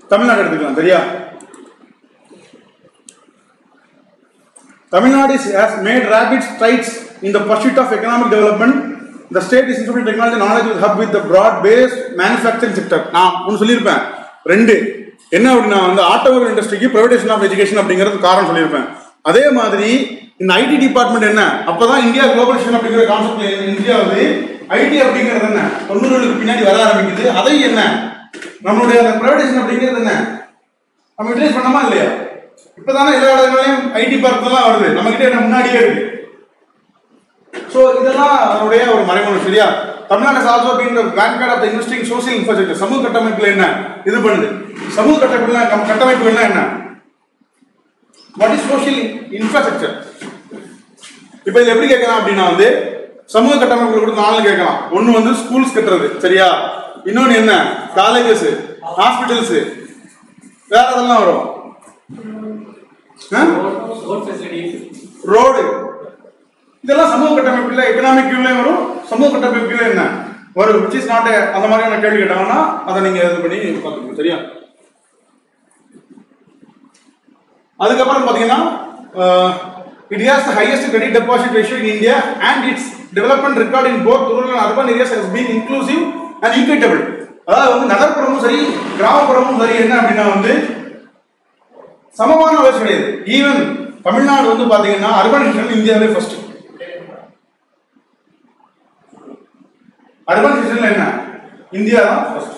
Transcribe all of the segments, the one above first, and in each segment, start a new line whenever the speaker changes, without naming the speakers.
தமிழ்நாடு எடுத்துக்கலாம். சரியா? Tamil Nadu has made rapid strides in the pursuit of economic development. The state is instituting technology knowledge hub with the broad-based manufacturing sector. நான் ஒன்று சொல்லியிருப்பேன். ரெண்டு என்ன அப்படின்னா வந்து ஆட்டோமொபைல் இண்டஸ்ட்ரிக்கு பிரைவேடைசேஷன் ஆஃப் எஜுகேஷன் அப்படிங்கிறது காரணம் சொல்லியிருப்பேன். அதே மாதிரி இந்த ஐடி டிபார்ட்மெண்ட் என்ன அப்பதான் இந்தியா குளோபலைசேஷன் அப்படிங்கிற கான்செப்ட்ல இந்தியாவது ஐடி அப்படிங்கிறது என்ன 90களுக்கு பின்னாடி வர ஆரம்பிக்குது. அதை என்ன நம்மளுடைய அந்த பிரைவேடைசேஷன் அப்படிங்கிறது என்ன நம்ம யூட்டிலைஸ் பண்ணாமா இல்லையா? இப்பதானே எல்லா இடங்களையும் ஐடி பார்க்கலாம் வருது, நம்ம கிட்ட என்ன முன்னாடியே இருக்கு. சோ இதெல்லாம் அவருடைய ஒரு மறைமுகம். சரியா? Tamil Nadu also being the backpack of the investing social infrastructure. சமூக கட்டமைப்புல என்ன இது பண்ணுது? சமூக கட்டமைப்புல என்ன? What is social infrastructure? இப்போ இது எப்படி கேட்கலாம் அப்படின்னா வந்து சமூக கட்டமைப்புல கூட நாலு கேட்கலாம். ஒன்னு வந்து ஸ்கூல்ஸ் கட்டுறது. சரியா? இன்னொன்னு என்ன? காலேஜஸ், ஹாஸ்பிட்டல்ஸ், வேற எதெல்லாம் வரும்? ரோடு. இதெல்லாம் சமூக கட்டமைப்புல எக்கனாமிக் வரும். சமூக கட்டமைப்புல என்ன வரும்? which is not அந்த மாதிரியான கேள்வி கேட்டாங்கன்னா அதை நீங்க இது பண்ணி பார்த்துக்கணும். சரியா? அதுக்கப்புறம் பாத்தீங்கன்னா it has the highest credit deposit ratio in India and its development record in both rural and urban areas has been inclusive and equitable. அதாவது வந்து நகர்ப்புறமும் சரி கிராமப்புறமும் சரி என்ன அப்படின்னா வந்து சமமான வளர்ச்சி கிடையாது. ஈவன் தமிழ்நாடு வந்து பாத்தீங்கன்னா அர்பனைசேஷன் இந்தியாவிலே ஃபர்ஸ்ட். அர்பனைசேஷன்ல என்ன இந்தியா தான் ஃபர்ஸ்ட்.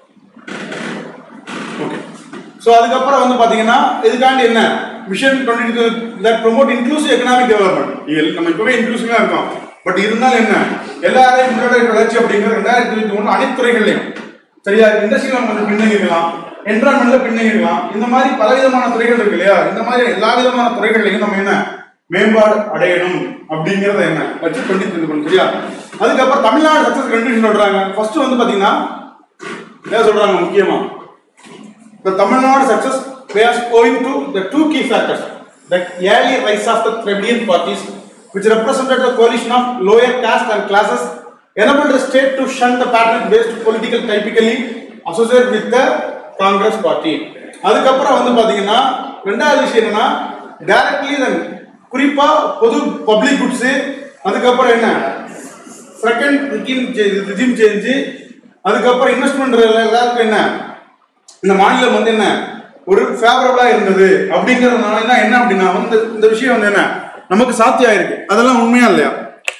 ஓகே. சோ அதுக்கப்புறம் வந்து பாத்தீங்கன்னா இதுக்காண்டி என்ன vision 22 that promote inclusive economic development. நம்ம இப்பவே இன்க்ளூசிவா இருக்கோம். பட் இருந்தாலும் என்ன எல்லாரையும் முன்னோடி வளர்ச்சி அப்படிங்கிறது 2021 அனைத்து துறைகள்லையும். சரியா? இண்டஸ்ட்ரியில நம்ம கொஞ்சம் பின்னங்கிக்கலாம், என்விரான்மெண்ட்ல பின்னங்கிக்கலாம். இந்த மாதிரி பலவிதமான துறைகள் இருக்கு இல்லையா? இந்த மாதிரி எல்லா விதமான துறைகள்லையும் நம்ம என்ன மேம்பாடு அடையணும் அப்படிங்கறத என்ன வச்சு 2023. சரியா? அதுக்கப்புறம் தமிழ்நாடு சக்சஸ் கண்டிஷன் சொல்றாங்க. ஃபர்ஸ்ட் வந்து பாத்தீங்கன்னா என்ன சொல்றாங்க? முக்கியமா the Tamil Nadu success was owing to the two key factors: the early rise of the Tribunian parties, which represented the coalition of lower caste and classes, enabled the state to shun the pattern-based political typically associated with the Congress party. அதுக்கப்புறம் வந்து பாத்தீங்கன்னா ரெண்டாவது விஷயம் என்னன்னா directly குறிப்பா பொது public goods. அதுக்கப்புறம் என்ன செகண்ட் ரிஜிம் சேஞ்ச். அதுக்கப்புறம் இன்வெஸ்ட்மெண்ட் எல்லாருக்கும் என்ன இந்த மாநிலம் வந்து என்ன ஒரு ஃபேவரபிளா இருந்தது அப்படிங்கறதுனால என்ன அப்படின்னா வந்து இந்த விஷயம் வந்து என்ன நமக்கு சாத்தியம் ஆயிருக்கு. அதெல்லாம் உண்மையா இல்லையா?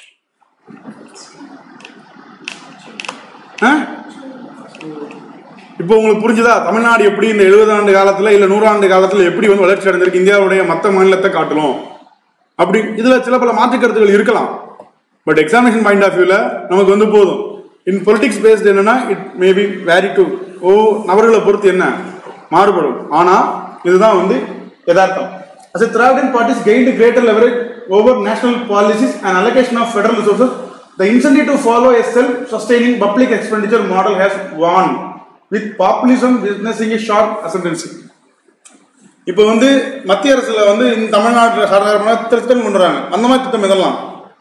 இப்போ உங்களுக்கு புரிஞ்சுதா தமிழ்நாடு எப்படி இந்த 70 ஆண்டு காலத்துல இல்ல 100 ஆண்டு காலத்துல எப்படி வந்து வளர்ச்சி அடைந்திருக்கு இந்தியாவுடைய மற்ற மாநிலத்தை காட்டலும் அப்படி? இதுல சில பல மாற்று கருத்துக்கள் இருக்கலாம். பட் எக்ஸாமினேஷன் பாயிண்ட் ஆஃப் வியூல நமக்கு வந்து போதும். இன் பொலிட்டிக்ஸ் பேஸ்ட் என்னன்னா இட் மேபி வேரி டு நபர்களை பொறுத்து என்ன மாறுபடும். ஆனா இதுதான் வந்து யதார்த்தம். As a Dravidian parties gained greater leverage over national policies and allocation of federal resources, the incentive to follow a self-sustaining public expenditure model has won, with populism witnessing a sharp ascendancy. இப்போ வந்து மத்திய அரசுல வந்து இந்த தமிழ்நாட்டில் சாதாரண திட்டம் கொண்டு வராங்க. அந்த மாதிரி திட்டம் இதெல்லாம்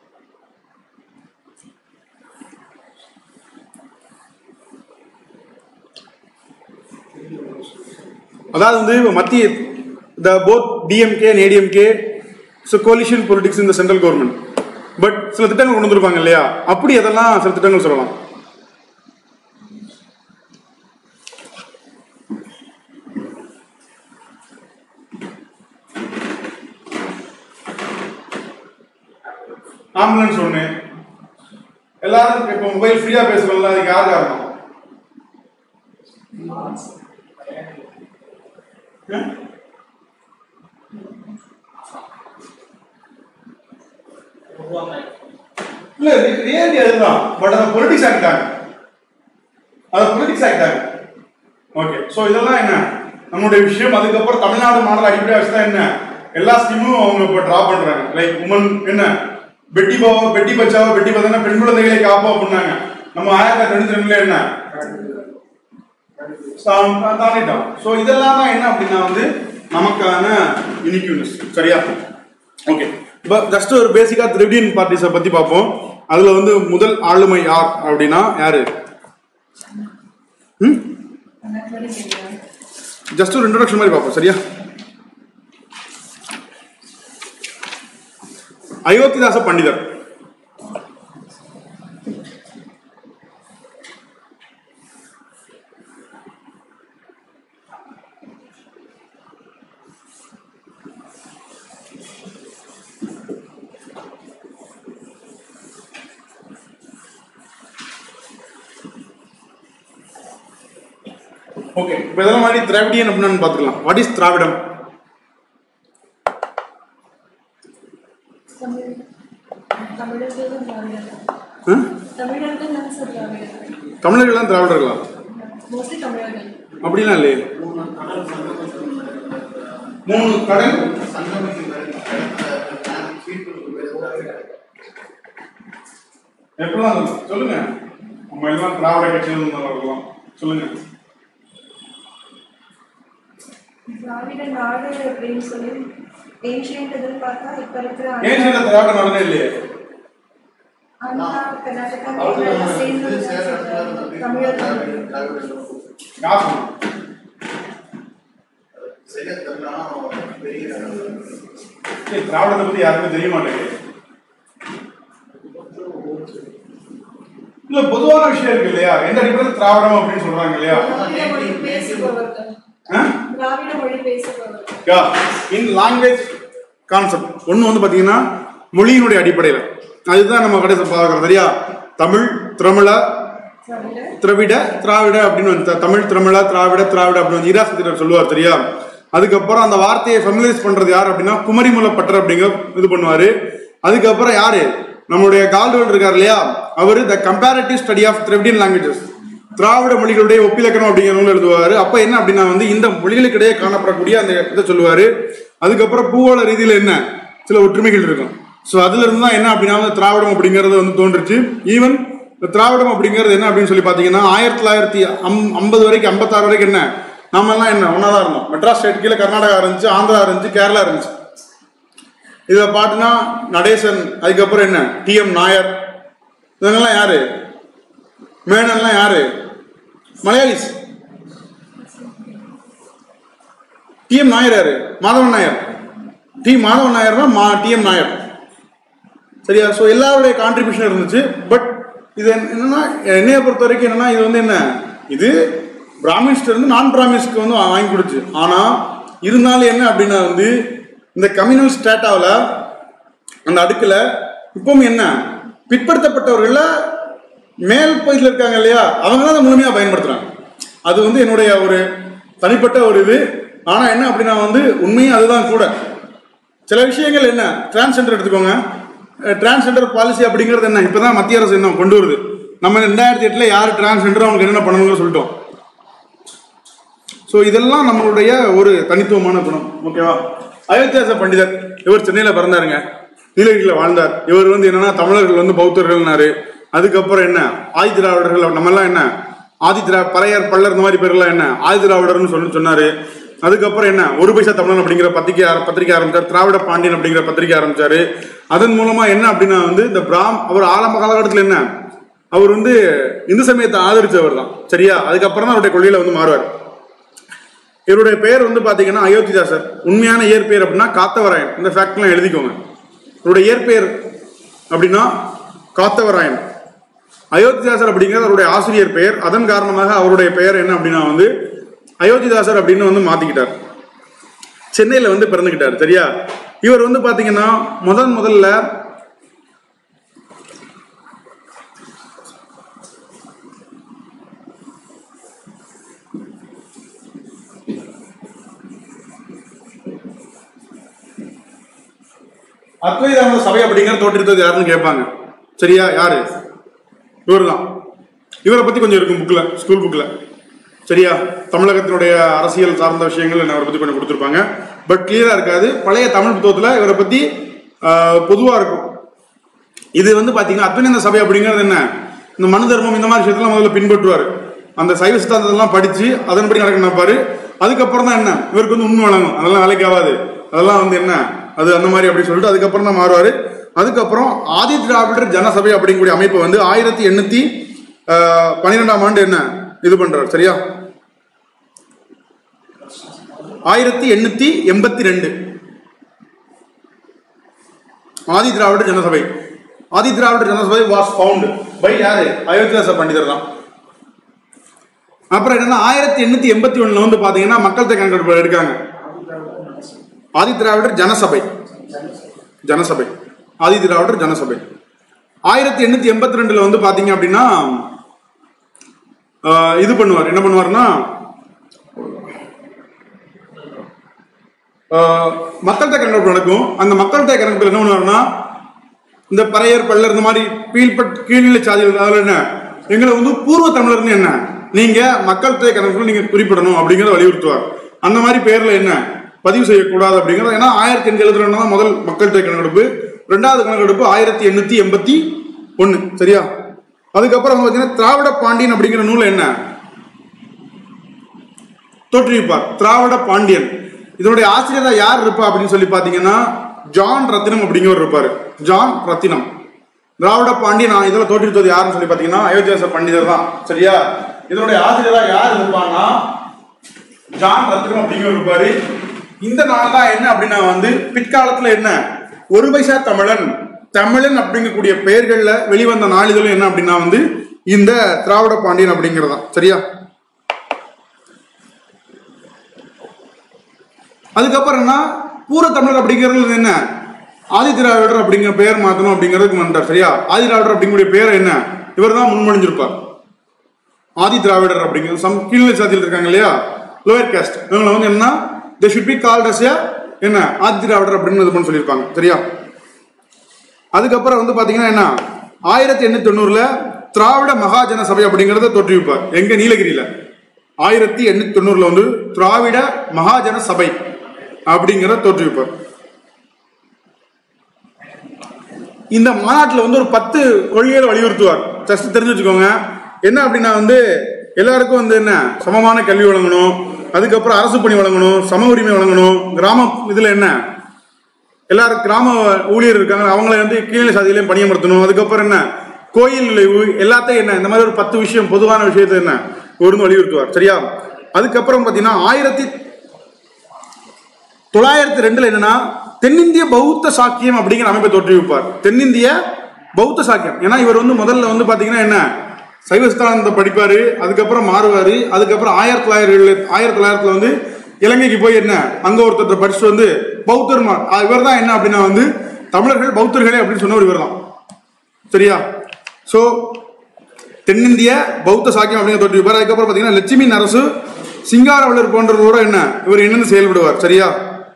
அதாவது வந்து மத்திய both DMK and ADMK coalition politics இந்த சென்ட்ரல் கவர்மெண்ட். பட் சில திட்டங்கள் கொண்டு வந்திருப்பாங்க இல்லையா? அப்படி அதெல்லாம் சில திட்டங்கள் சொல்லலாம். ஆம்புலன்ஸ் ஒண்ணு எல்லாரும் இப்ப மொபைல் ஃப்ரீயா பேசுறோம்ல, அதுக்கு யார் காரணம்? இல்ல ரியாலிட்டி அதுதான். பட் அதை பொலிட்டிக்ஸ் ஆக்கிட்டாங்க. ஓகே. சோ இதெல்லாம் என்ன நம்மளுடைய விஷயம். அதுக்கப்புறம் தமிழ்நாடு மாடல் அடிப்படையா வச்சுதான் என்ன எல்லா ஸ்கீமும் அவங்க இப்ப டிரா பண்றாங்க. லைக் உமன் என்ன பெட்டி பாவோ பெட்டி பச்சாவோ பெட்டி பார்த்தா பெண் குழந்தைகளை காப்போம் அப்படின்னாங்க. நம்ம 1922 என்ன தாண்டிட்டோம். ஸோ இதெல்லாம் தான் என்ன அப்படின்னா வந்து நமக்கான யூனிக்யூனஸ். சரியா? ஓகே. இப்போ ஜஸ்ட் ஒரு பேசிக்கா திராவிடியன் பார்ட்டிஸை பத்தி பார்ப்போம். அதுல வந்து முதல் ஆளுமை யார் அப்படின்னா யாரு? ஜஸ்ட் ஒரு இன்ட்ரோடக்ஷன் மாதிரி பார்ப்போம். சரியா? அயோத்திதாச பண்டிதர் ஓகே. இப்போ இதெல்லாம் மாதிரி திராவிடியன் அப்படின்னு பார்த்துக்கலாம். வாட் இஸ் திராவிடம்? தமிழர்கள் தான் திராவிடர்களா? அப்படிலாம் இல்லையே. 3 கடல் எப்படிலாம் சொல்லுங்க. நம்ம எல்லாம் திராவிட கட்சியில் வரலாம். சொல்லுங்க.
திராவிட நாடு அப்படின்னு சொல்லி ஏன்ஷியன்ட் இதில் பார்த்தா இப்போ இருக்கிற
ஏன்ஷியன்ட் திராவிட நாடுனே இல்லையே.
ஆந்திரா கர்நாடகா கேரளா சேர்ந்து தமிழர்கள்
திராவிடத்தை பத்தி யாருக்கும் தெரிய மாட்டேங்குது. இல்ல பொதுவான விஷயம் இருக்கு இல்லையா? எந்த அடிப்படையில் திராவிடம் அப்படின்னு சொல்றாங்க இல்லையா?
திராவிட மொழி பேசுபவர்கள்.
இன் லாங்குவேஜ் கான்செப்ட் ஒன்று வந்து பார்த்தீங்கன்னா மொழியினுடைய அடிப்படையில் அதுதான் நம்ம கடைசி பார்க்குறோம். சரியா? தமிழ், திரமிழ, திராவிட, திராவிட அப்படின்னு வந்து தமிழ், திரமிழ, திராவிட, திராவிட அப்படின்னு வந்து ஈராசத்தினர் சொல்லுவார். சரியா? அதுக்கப்புறம் அந்த வார்த்தையை ஃபெமிலைஸ் பண்றது யார் அப்படின்னா குமரிமுல பட்டர் அப்படிங்கிற இது பண்ணுவாரு. அதுக்கப்புறம் யாரு? நம்மளுடைய கால்டுவெல் இருக்கார் இல்லையா? அவரு the comparative study of Dravidian languages, திராவிட மொழிகளுடைய ஒப்பிலக்கணம் அப்படிங்கிற நூல் எழுதுவாரு. அப்ப என்ன அப்படின்னா வந்து இந்த மொழிகளுக்கிடையே காணப்படக்கூடிய அந்த இதை சொல்லுவாரு. அதுக்கப்புறம் பூகோள ரீதியில என்ன சில ஒற்றுமைகள் இருக்கும். ஸோ அதுல இருந்து தான் என்ன அப்படின்னா வந்து திராவிடம் அப்படிங்கிறது வந்து தோன்றுச்சு. ஈவன் திராவிடம் அப்படிங்கிறது என்ன அப்படின்னு சொல்லி பார்த்தீங்கன்னா 1950 வரைக்கும் 56 வரைக்கும் என்ன நாம எல்லாம் என்ன ஒன்னாதான் இருந்தோம். மெட்ராஸ் ஸ்டேட் கீழே கர்நாடகா இருந்துச்சு, ஆந்திரா இருந்துச்சு, கேரளா இருந்துச்சு. இதை பாட்டுனா நடேசன், அதுக்கப்புறம் என்ன TM நாயர், இதெல்லாம் யாரு? மேனன்லாம் யாரு? மலையாளிஸ். TM நாயர் யாரு? மாதவன் நாயர். மாதவன் நாயர் தான் TM நாயர். சரியா? ஸோ எல்லாருடைய கான்ட்ரிபியூஷன் இருந்துச்சு. பட் இது என்னன்னா என்னைய பொறுத்த வரைக்கும் என்னன்னா இது வந்து என்ன இது பிராமின்ஸ்ட் இருந்து நான் பிராமின்ஸ்க்கு வந்து வாங்கி கொடுச்சு. ஆனா இருந்தாலும் என்ன அப்படின்னா வந்து இந்த கம்யூனல் ஸ்டேட்டாவில் அந்த அடுக்குல இப்பவும் என்ன பிற்படுத்தப்பட்டவர்கள மேல் பகுதியில் இருக்காங்க இல்லையா? அவங்க தான் முழுமையாக பயன்படுத்துறாங்க. அது வந்து என்னுடைய ஒரு தனிப்பட்ட ஒரு இது. ஆனா என்ன அப்படின்னா வந்து உண்மையும் அதுதான் கூட. சில விஷயங்கள் என்ன டிரான்ஸ்ஜெண்டர் எடுத்துக்கோங்க. டிரான்ஸ்ஜெண்டர் பாலிசி அப்படிங்கிறது என்ன இப்பதான் மத்திய அரசு என்ன கொண்டு வருது. நம்ம 2008 யார் டிரான்ஸ்ஜெண்டர் அவங்களுக்கு என்ன பண்ணணும்னு சொல்லிட்டோம். ஸோ இதெல்லாம் நம்மளுடைய ஒரு தனித்துவமான குணம். ஓகேவா? அயோத்தியாச பண்டிதர் இவர் சென்னையில பிறந்தாருங்க, நீலகிரியில் வாழ்ந்தார். இவர் வந்து என்னன்னா தமிழர்கள் வந்து பௌத்தர்கள்னாரு. அதுக்கப்புறம் என்ன ஆதி திராவிடர்கள் நம்ம எல்லாம் என்ன பறையர் பல்லர் இந்த மாதிரி பேர்லாம் என்ன ஆதி திராவிடர்னு சொன்னாரு. அதுக்கப்புறம் என்ன ஒரு பைசா தமிழன் அப்படிங்கிற பத்திரிகை ஆரம்பிச்சார். திராவிட பாண்டியன் அப்படிங்கிற பத்திரிகை ஆரம்பிச்சாரு. அதன் மூலமா என்ன அப்படின்னா வந்து இந்த அவர் ஆரம்ப காலகட்டத்தில் என்ன அவர் வந்து இந்து சமயத்தை ஆதரிச்சவர் தான். சரியா? அதுக்கப்புறம் தான் அவருடைய கொள்கையில வந்து மாறுவார். இவருடைய பெயர் வந்து பாத்தீங்கன்னா அயோத்திதாசர். உண்மையான இயற்பெயர் அப்படின்னா காத்தவராயன். இந்த ஃபேக்ட்லாம் எழுதிக்கோங்க. இவருடைய இயற்பெயர் அப்படின்னா காத்தவராயன். அயோத்திதாசர் அப்படிங்கிறது அவருடைய ஆசிரியர் பெயர். அதன் காரணமாக அவருடைய பெயர் என்ன அப்படின்னா வந்து அயோத்திதாசர் அப்படின்னு வந்து மாத்திக்கிட்டார். சென்னையில வந்து பிறந்துக்கிட்டார். சரியா? இவர் வந்து பாத்தீங்கன்னா முதல்ல அத்வைதானந்த சபை அப்படிங்கிற தோற்றுவித்தது யாருன்னு கேட்பாங்க. சரியா? யாரு? இவர் தான். இவரை பத்தி கொஞ்சம் இருக்கும் புக்ல, ஸ்கூல் புக்ல. சரியா? தமிழகத்தினுடைய அரசியல் சார்ந்த விஷயங்கள் அவரை பத்தி கொஞ்சம் கொடுத்துருப்பாங்க. பட் கிளியரா இருக்காது. பழைய தமிழ் புத்தகத்துல இவரை பத்தி பொதுவா இருக்கும். இது வந்து பாத்தீங்கன்னா அத்வைதானந்த சபை அப்படிங்கிறது என்ன இந்த மனு தர்மம் இந்த மாதிரி விஷயத்தெல்லாம் முதல்ல பின்பற்றுவாரு. அந்த சைவ சித்தாந்தத்தெல்லாம் படிச்சு அதன்படி நடக்க நினைப்பாரு. அதுக்கப்புறம் தான் என்ன இவருக்கு வந்து உண்மை வழங்கும். அதெல்லாம் வேலைக்கு ஆகாது, அதெல்லாம் வந்து என்ன அது அந்த மாதிரி அப்படின்னு சொல்லிட்டு அதுக்கப்புறம் தான் மாறுவாரு. அதுக்கப்புறம் ஆதி திராவிடர் ஜனசபை அப்படிங்கக்கூடிய அமைப்பு வந்து 1812 ஆண்டு என்ன இது பண்றாரு. சரியா? 1882 Adi Dravidar Janasabha. Adi Dravidar Janasabha was found by யாரு? அயோத்திதாச பண்டிதர் தான். அப்புறம் என்னன்னா 1881 வந்து பாத்தீங்கன்னா மக்கள் தொகை கணக்கெடுப்பு எடுக்காங்க. ஆதி திராவிடர் ஜனசபை ஆதி திராவிடர் ஜனசபை. 1882 வந்து பாத்தீங்க அப்படின்னா இது பண்ணுவார். என்ன பண்ணுவார்னா மக்கள் தொகை கணக்கெடுப்பு நடக்கும். அந்த மக்கள் தொகை கணக்கெடுப்பு என்ன பண்ணுவாருன்னா இந்த பறையர் பல்லர் இந்த மாதிரி கீழ்நிலை சாதிகள் என்ன எங்களை வந்து பூர்வ தமிழர்னு என்ன நீங்க மக்கள் தொகை கணக்கெடுப்பு நீங்க குறிப்பிடணும் அப்படிங்கறத வலியுறுத்துவார். அந்த மாதிரி பேர்ல என்ன பதிவு செய்யக்கூடாது அப்படிங்கிறது. ஏன்னா 1872 தான் முதல் மக்கள் தொகை கணக்கெடுப்பு. ரெண்டாவது கணக்கெடுப்பு 1881. சரியா? அதுக்கப்புறம் பாத்தீங்கன்னா திராவிட பாண்டியன் அப்படிங்கிற நூல் என்ன தோற்றுவிப்பார். திராவிட பாண்டியன். இதனுடைய ஆசிரியர் யார் இருப்பா அப்படின்னு சொல்லி பாத்தீங்கன்னா ஜான் ரத்தினம் அப்படிங்கிறவர் இருப்பாரு. ஜான் ரத்தினம். திராவிட பாண்டியன் இதெல்லாம் தோற்றுவித்தது யாருன்னு சொல்லி பாத்தீங்கன்னா அயோத்திதாச பண்டிதர் தான். சரியா? இதனுடைய ஆசிரியர் யார் இருப்பான்னா ஜான் ரத்தினம் அப்படிங்கிறவர் இருப்பாரு. இந்த நாள் தான் என்ன அப்படின்னா வந்து பிற்காலத்துல என்ன ஒரு பைசா தமிழன் அப்படிங்கக்கூடிய பெயர்கள்ல வெளிவந்த நாளிதழும் என்ன அப்படின்னா வந்து இந்த திராவிட பாண்டியன் அப்படிங்கிறதான். சரியா? அதுக்கப்புறம் என்ன பூர்வ தமிழர் அப்படிங்கிறது என்ன ஆதி திராவிடர் அப்படிங்கிற பெயர் மாத்தணும் அப்படிங்கிறதுக்கு வந்தார். சரியா? ஆதி திராவிடர் அப்படிங்கக்கூடிய பெயர் என்ன இவர் தான் முன்மொழிஞ்சிருப்பார். ஆதி திராவிடர் அப்படிங்கிறது சம் கீழ்நிலை சாதியில் இருக்காங்க இல்லையா லோயர் காஸ்ட் இவங்களை வந்து என்ன they should be called as என்ன ஆதி திராவிடர் அப்படின்னு சொல்லியிருப்பாங்க. சரியா? அதுக்கப்புறம் வந்து பாத்தீங்கன்னா என்ன 1890 திராவிட மகாஜன சபை அப்படிங்கறத தோற்றுவிப்பார். எங்க நீலகிரியில 1890 வந்து திராவிட மகாஜன சபை அப்படிங்கறத தோற்றுவிப்பார். இந்த மாநாட்டில் வந்து ஒரு 10 கொள்கைகளை வலியுறுத்துவார். ஜஸ்ட் தெரிஞ்சு வச்சுக்கோங்க. என்ன அப்படின்னா வந்து எல்லாருக்கும் வந்து என்ன சமமான கல்வி வழங்கணும், அதுக்கப்புறம் அரசு பணி வழங்கணும், சம உரிமை வழங்கணும், கிராம இதுல என்ன எல்லாரும் கிராம ஊழியர் இருக்காங்க அவங்கள வந்து கீழே சாதியிலையும் பணியமர்த்தணும், அதுக்கப்புறம் என்ன கோயில் நுழைவு எல்லாத்தையும் என்ன இந்த மாதிரி ஒரு 10 விஷயம் பொதுவான விஷயத்தை என்ன ஒரு வலியுறுத்துவார். சரியா? அதுக்கப்புறம் பாத்தீங்கன்னா 1902 என்னன்னா தென்னிந்திய பௌத்த சாக்கியம் அப்படிங்கிற அமைப்பை தோற்றுவிப்பார். தென்னிந்திய பௌத்த சாக்கியம். ஏன்னா இவர் வந்து முதல்ல வந்து பாத்தீங்கன்னா என்ன சைவ சித்தாந்தத்தை படிப்பாரு, அதுக்கப்புறம் மாறுவாரு. அதுக்கப்புறம் 1900 வந்து இலங்கைக்கு போய் என்ன அங்க ஒருத்தர் படிச்சுட்டு வந்து பௌத்தர் இவர் தான் என்ன அப்படின்னா வந்து தமிழர்கள் பௌத்தர்களே அப்படின்னு சொன்னவர் இவர் தான். சரியா? சோ தென்னிந்திய பௌத்த சாக்கியம் அப்படிங்கிற தோற்றுவிப்பார். அதுக்கப்புறம் பாத்தீங்கன்னா லட்சுமி நரசு சிங்காரவளர் போன்றவரோட என்ன இவர் என்னன்னு செயல்படுவார். சரியா?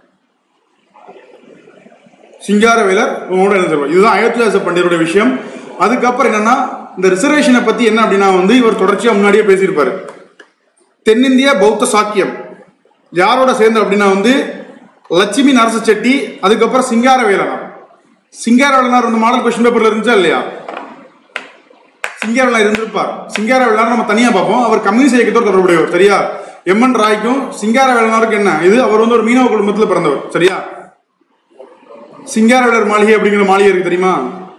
சிங்காரவேலர் என்ன சொல்வார். இதுதான் அயோத்திதாச பண்டிதருடைய விஷயம். அதுக்கப்புறம் என்னன்னா இந்த ரிசர்வேஷனை பத்தி என்ன அப்படின்னா வந்து இவர் தொடர்ச்சியா முன்னாடியே பேசியிருப்பாரு. தென்னிந்திய பௌத்த சாக்கியம் யாரோட சேர்ந்து அப்படின்னா வந்து லட்சுமி நரச செட்டி, அதுக்கப்புறம் சிங்காரவேலனார். சிங்காரவேலனார் வந்து மாடல் கொஸ்டின் பேப்பர்ல இருந்துச்சா இல்லையா? சிங்காரவேலனார் இருந்திருப்பார். சிங்காரவேலனார் நம்ம தனியா பார்ப்போம். அவர் கம்யூனிஸ்ட் இயக்கத்தோடு தொடர்புடையவர். சரியா? எம்என் ராய்க்கும் சிங்காரவேலனாருக்கு என்ன இது அவர் வந்து ஒரு மீனவ குடும்பத்தில் பிறந்தவர். சரியா? சிங்காரவேலர் மாளிகை அப்படிங்கிற மாளிகை இருக்கு தெரியுமா?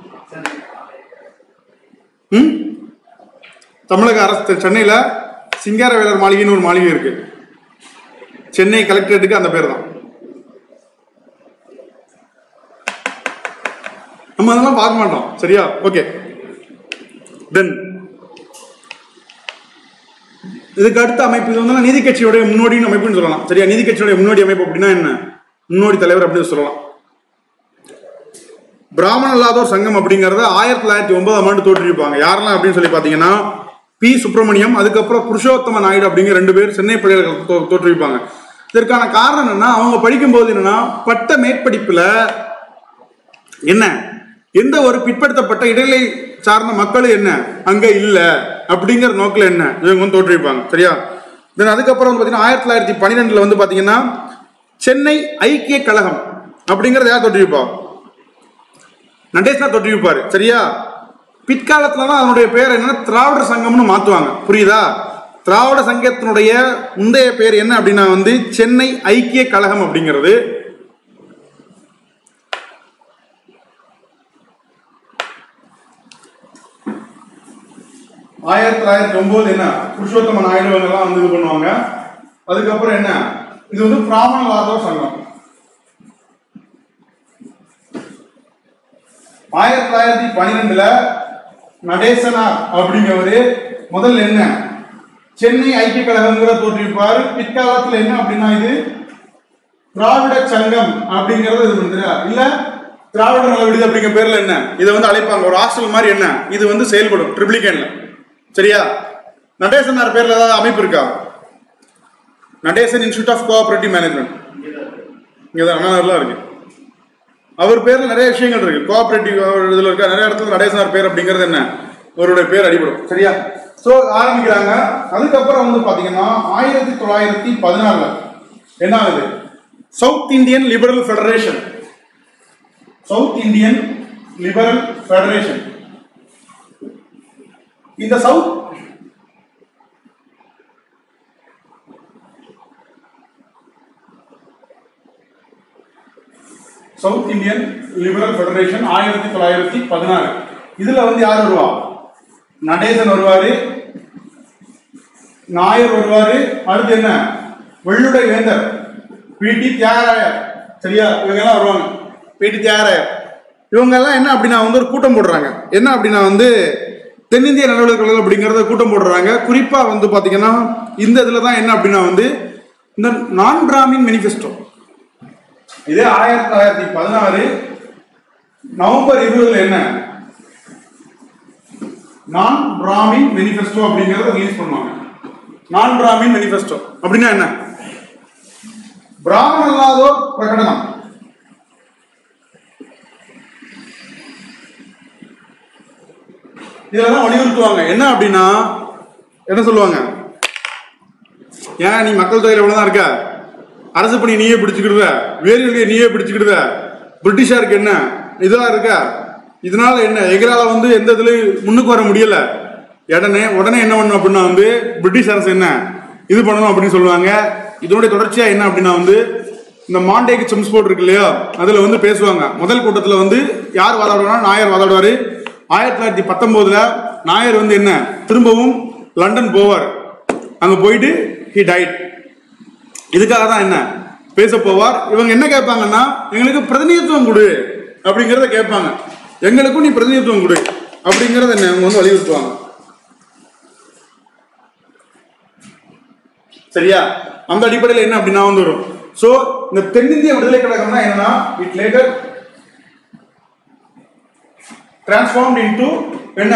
தமிழக அரசு சென்னையில சிங்காரவேலர் மாளிகைன்னு ஒரு மாளிகை இருக்கு. சென்னை கலெக்டரேட்டுக்கு அந்த பேர் தான். நம்ம அதெல்லாம் பார்க்க மாட்டோம். சரியா? ஓகே. தென் இதுக்கு அடுத்த அமைப்பு இது வந்து நீதி கட்சியோடைய முன்னோடி அமைப்புன்னு சொல்லலாம். சரியா? நீதி கட்சியோடைய முன்னோடி அமைப்பு அப்படின்னா என்ன முன்னோடி தலைவர் அப்படின்னு சொல்லலாம். பிராமண அல்லாதோர் சங்கம் அப்படிங்கறத 1909 தோற்றுவிப்பாங்க. யாரெல்லாம் அப்படின்னு சொல்லி பாத்தீங்கன்னா பி சுப்பிரமணியம், அதுக்கப்புறம் புருஷோத்தம நாயுடு அப்படிங்கிற 2 பேர் சென்னை பள்ளிகள் தோற்றுவிப்பாங்க. இதற்கான காரணம் என்னன்னா அவங்க படிக்கும் போது என்னன்னா பட்ட மேற்படிப்புல என்ன எந்த ஒரு பிற்படுத்தப்பட்ட இடைநிலை சார்ந்த மக்களும் என்ன அங்க இல்ல அப்படிங்கிற நோக்கில் என்ன இவங்க வந்து தோற்றுவிப்பாங்க. சரியா? தென் அதுக்கப்புறம் வந்து பாத்தீங்கன்னா 1912 வந்து பாத்தீங்கன்னா சென்னை ஐக்கிய கழகம் அப்படிங்கறத யார் தோற்றுவிப்பா? நடேசனார் தோற்றுவிப்பாரு. சரியா? பிற்காலத்துலதான் அதனுடைய பேர் என்னன்னா திராவிட சங்கம்னு மாத்துவாங்க. புரியுதா? திராவிட சங்கத்தினுடைய முந்தைய பேர் என்ன அப்படின்னா வந்து சென்னை ஐக்கிய கழகம் அப்படிங்கிறது. ஆயிரத்தி 1909 என்ன புருஷோத்தம நாயுடு எல்லாம் வந்து இது பண்ணுவாங்க. அதுக்கப்புறம் என்ன இது வந்து பிராமண வாதவர் சங்கம். 1912 நடேசனார் அப்படிங்கிறவரு முதல்ல என்ன சென்னை ஐக்கிய கழகங்கிற தோற்றுவிப்பார். பிற்காலத்தில் என்ன அப்படின்னா இது திராவிட சங்கம் அப்படிங்கறது இது வந்து இல்ல திராவிட நல விடுதி அப்படிங்கிற பேர்ல என்ன இதை வந்து அழைப்பாங்க. ஒரு ஹாஸ்டல் மாதிரி என்ன இது வந்து செயல்படும் ட்ரிப்ளிகேன்ல. சரியா? நடேசனார் பேர்ல ஏதாவது அமைப்பு இருக்கா? Natesan institute of cooperative management இங்கதான் அண்ணாநகர்லாம் இருக்கு. அவர் பேர்ல நிறைய விஷயங்கள் இருக்கு. கோஆபரேட்டிவ் இதுல இருக்க நிறைய இடத்துல நடேசனார் பேர் அப்படிங்கிறது என்ன அவருடைய பேர் அடிபடும். சரியா? சோ ஆரம்பிக்கிறாங்க. அதுக்கப்புறம் வந்து பாத்தீங்கன்னா 1914 என்ன ஆகுது? South Indian liberal federation. South Indian liberal federation. இந்த சவுத் இந்தியன் லிபரல் ஃபெடரேஷன் 1914. இதுல வந்து யார் வருவா? நடேசன் வருவாரு, நாயர் வருவாரு, அடுத்து என்ன வெள்ளுடை வேந்தர் பிடி தியாகராயர். சரியா? இவங்க எல்லாம் வருவாங்க. பிடி தியாகராயர் இவங்க எல்லாம் என்ன அப்படின்னா வந்து ஒரு கூட்டம் போடுறாங்க. என்ன அப்படின்னா வந்து தென்னிந்திய நடவடிக்கைகள் அப்படிங்கறத கூட்டம் போடுறாங்க. குறிப்பா வந்து பாத்தீங்கன்னா இந்த இதுலதான் என்ன அப்படின்னா வந்து இந்த நான் பிராமின் மேனிஃபெஸ்டோ. இதே 1916 நவம்பர் 20 என்ன நான் பிராமின் மேனிஃபெஸ்டோ அப்படிங்கறத ரிலீஸ் பண்ணுவாங்க. நான் பிராமின் மேனிஃபெஸ்டோ அப்படின்னா என்ன? பிராமண அல்லாதோர் பிரகடனம். இதெல்லாம் வலியுறுத்துவாங்க. என்ன அப்படின்னா என்ன சொல்லுவாங்க? ஏன் நீ மக்கள் தொகையில் எவ்வளவுதான் இருக்க, அரசு பணி நீயே பிடிச்சுக்கிடுவ, வேலையை நீயே பிடிச்சுக்கிடுவ, பிரிட்டிஷாருக்கு என்ன இதா இருக்க, இதனால என்ன எங்களால வந்து எந்த இதுல முன்னுக்கு வர முடியல, உடனே என்ன பண்ணணும் அப்படின்னா வந்து பிரிட்டிஷ் அரசு என்ன இது பண்ணணும் அப்படின்னு சொல்லுவாங்க. இதனுடைய தொடர்ச்சியா என்ன அப்படின்னா வந்து இந்த மாண்டேக் செம்ஸ்போர்ட் இருக்கு இல்லையா, அதுல வந்து பேசுவாங்க. முதல் கூட்டத்துல வந்து யார் வாதாடுவாரா? நாயர் வாதாடுவாரு. 1919 நாயர் வந்து என்ன திரும்பவும் லண்டன் போவார். அங்க போயிட்டு he died. இதுக்காக தான் என்ன பேச போவார். இவங்க என்ன கேட்பாங்கன்னா எங்களுக்கு பிரதிநிதித்துவம் கொடு அப்படிங்கறத கேட்பாங்க. எங்களுக்கும் நீ பிரதிநிதித்துவம் கொடு அப்படிங்கறத என்ன அவங்க வந்து வலியுறுத்துவாங்க. சரியா? அந்த அடிப்படையில் என்ன அப்படின்னா வந்து வரும். சோ இந்த தென்னிந்திய விடுதலை கழகம்னா என்னன்னா இட் லேட்டர் transformed into என்ன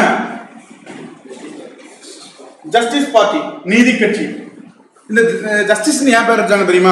ஜஸ்டிஸ் பார்ட்டி, நீதி கட்சி. இந்த ஜஸ்டிஸ் ஏன் பேர் வச்சாங்க தெரியுமா?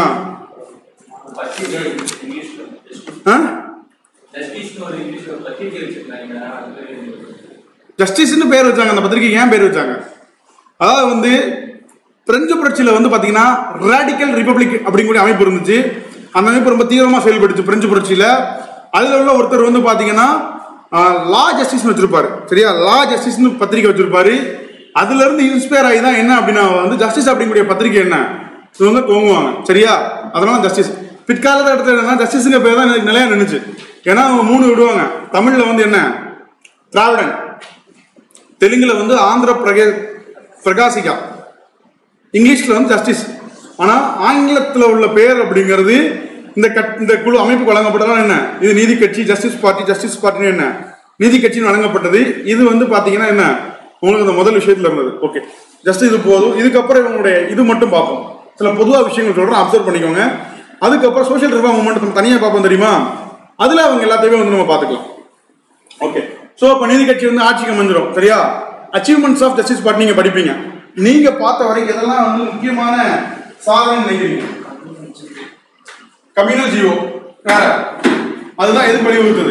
ஜஸ்டிஸ் பேர் வச்சாங்க. அந்த பத்திரிகைக்கு ஏன் பேர் வச்சாங்க? அதாவது வந்து பிரெஞ்சு புரட்சியில வந்து பாத்தீங்கன்னா ராடிக்கல் ரிபப்ளிக் அப்படிங்கிற அமைப்பு இருந்துச்சு. அந்த அமைப்பு ரொம்ப தீவிரமா செயல்படுச்சு பிரெஞ்சு புரட்சியில. அதுல உள்ள ஒருத்தர் வந்து பாத்தீங்கன்னா லா ஜஸ்டிஸ் வச்சிருப்பாரு. சரியா? லா ஜஸ்டிஸ் பத்திரிகை வச்சிருப்பாரு. அதுல இருந்து இன்ஸ்பயர் ஆகி தான் என்ன அப்படின்னா வந்து ஜஸ்டிஸ் அப்படிங்கிற பத்திரிகை என்ன இவங்க துவங்குவாங்க. சரியா? அதனால ஜஸ்டிஸ். பிற்காலத்தை இடத்துல என்னன்னா ஜஸ்டிஸ்ங்க பேர் தான் நிலையா நின்றுச்சு. ஏன்னா அவங்க 3 விடுவாங்க. தமிழ்ல வந்து என்ன திராவிடன், தெலுங்குல வந்து ஆந்திர பிரகாசிகா, இங்கிலீஷ்ல வந்து ஜஸ்டிஸ். ஆனா ஆங்கிலத்தில் உள்ள பெயர் அப்படிங்கிறது இந்த குழு அமைப்பு வழங்கப்பட்டதான் என்ன இது நீதி கட்சி, ஜஸ்டிஸ் பார்ட்டி என்ன நீதி கட்சின்னு வழங்கப்பட்டது. இது வந்து பாத்தீங்கன்னா என்ன உங்களுக்கு இந்த முதல் விஷயத்துல இருந்தது. ஓகே, ஜஸ்ட் இது போதும். இதுக்கப்புறம் இவங்களுடைய இது மட்டும் பார்ப்போம். சில பொதுவா விஷயங்கள் சொல்றேன், அப்சர்வ் பண்ணிக்கோங்க. அதுக்கப்புறம் சோஷியல் ரிஃபார்ம் மூவ்மெண்ட் தனியா பார்ப்போம் தெரியுமா? அதுல அவங்க எல்லாத்தையுமே வந்து நம்ம பார்த்துக்கலாம். ஓகே, சோ இப்ப நீதி கட்சி வந்து ஆட்சிக்கு அமைஞ்சிரும். சரியா? அச்சீவ்மெண்ட்ஸ் ஆஃப் ஜஸ்டிஸ் பார்ட்டி நீங்க படிப்பீங்க. நீங்க பார்த்த வரைக்கும் எதெல்லாம் வந்து முக்கியமான சாதனை நினைக்கிறீங்க? கம்யூனல் ஜியோ அதுதான் எது வலியுறுத்துது?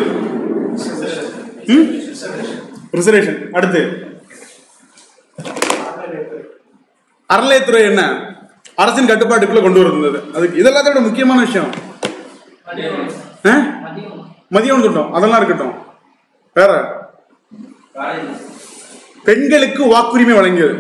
ரிசர்வேஷன். அடுத்து அறநிலையத்துறை என்ன அரசின் கட்டுப்பாட்டுக்குள்ள கொண்டு வந்தது. அதுக்கு இதெல்லாம் விட முக்கியமான விஷயம் மதியம் திட்டம். அதெல்லாம் இருக்கட்டும். வேற பெண்களுக்கு வாக்குரிமை வழங்கியது.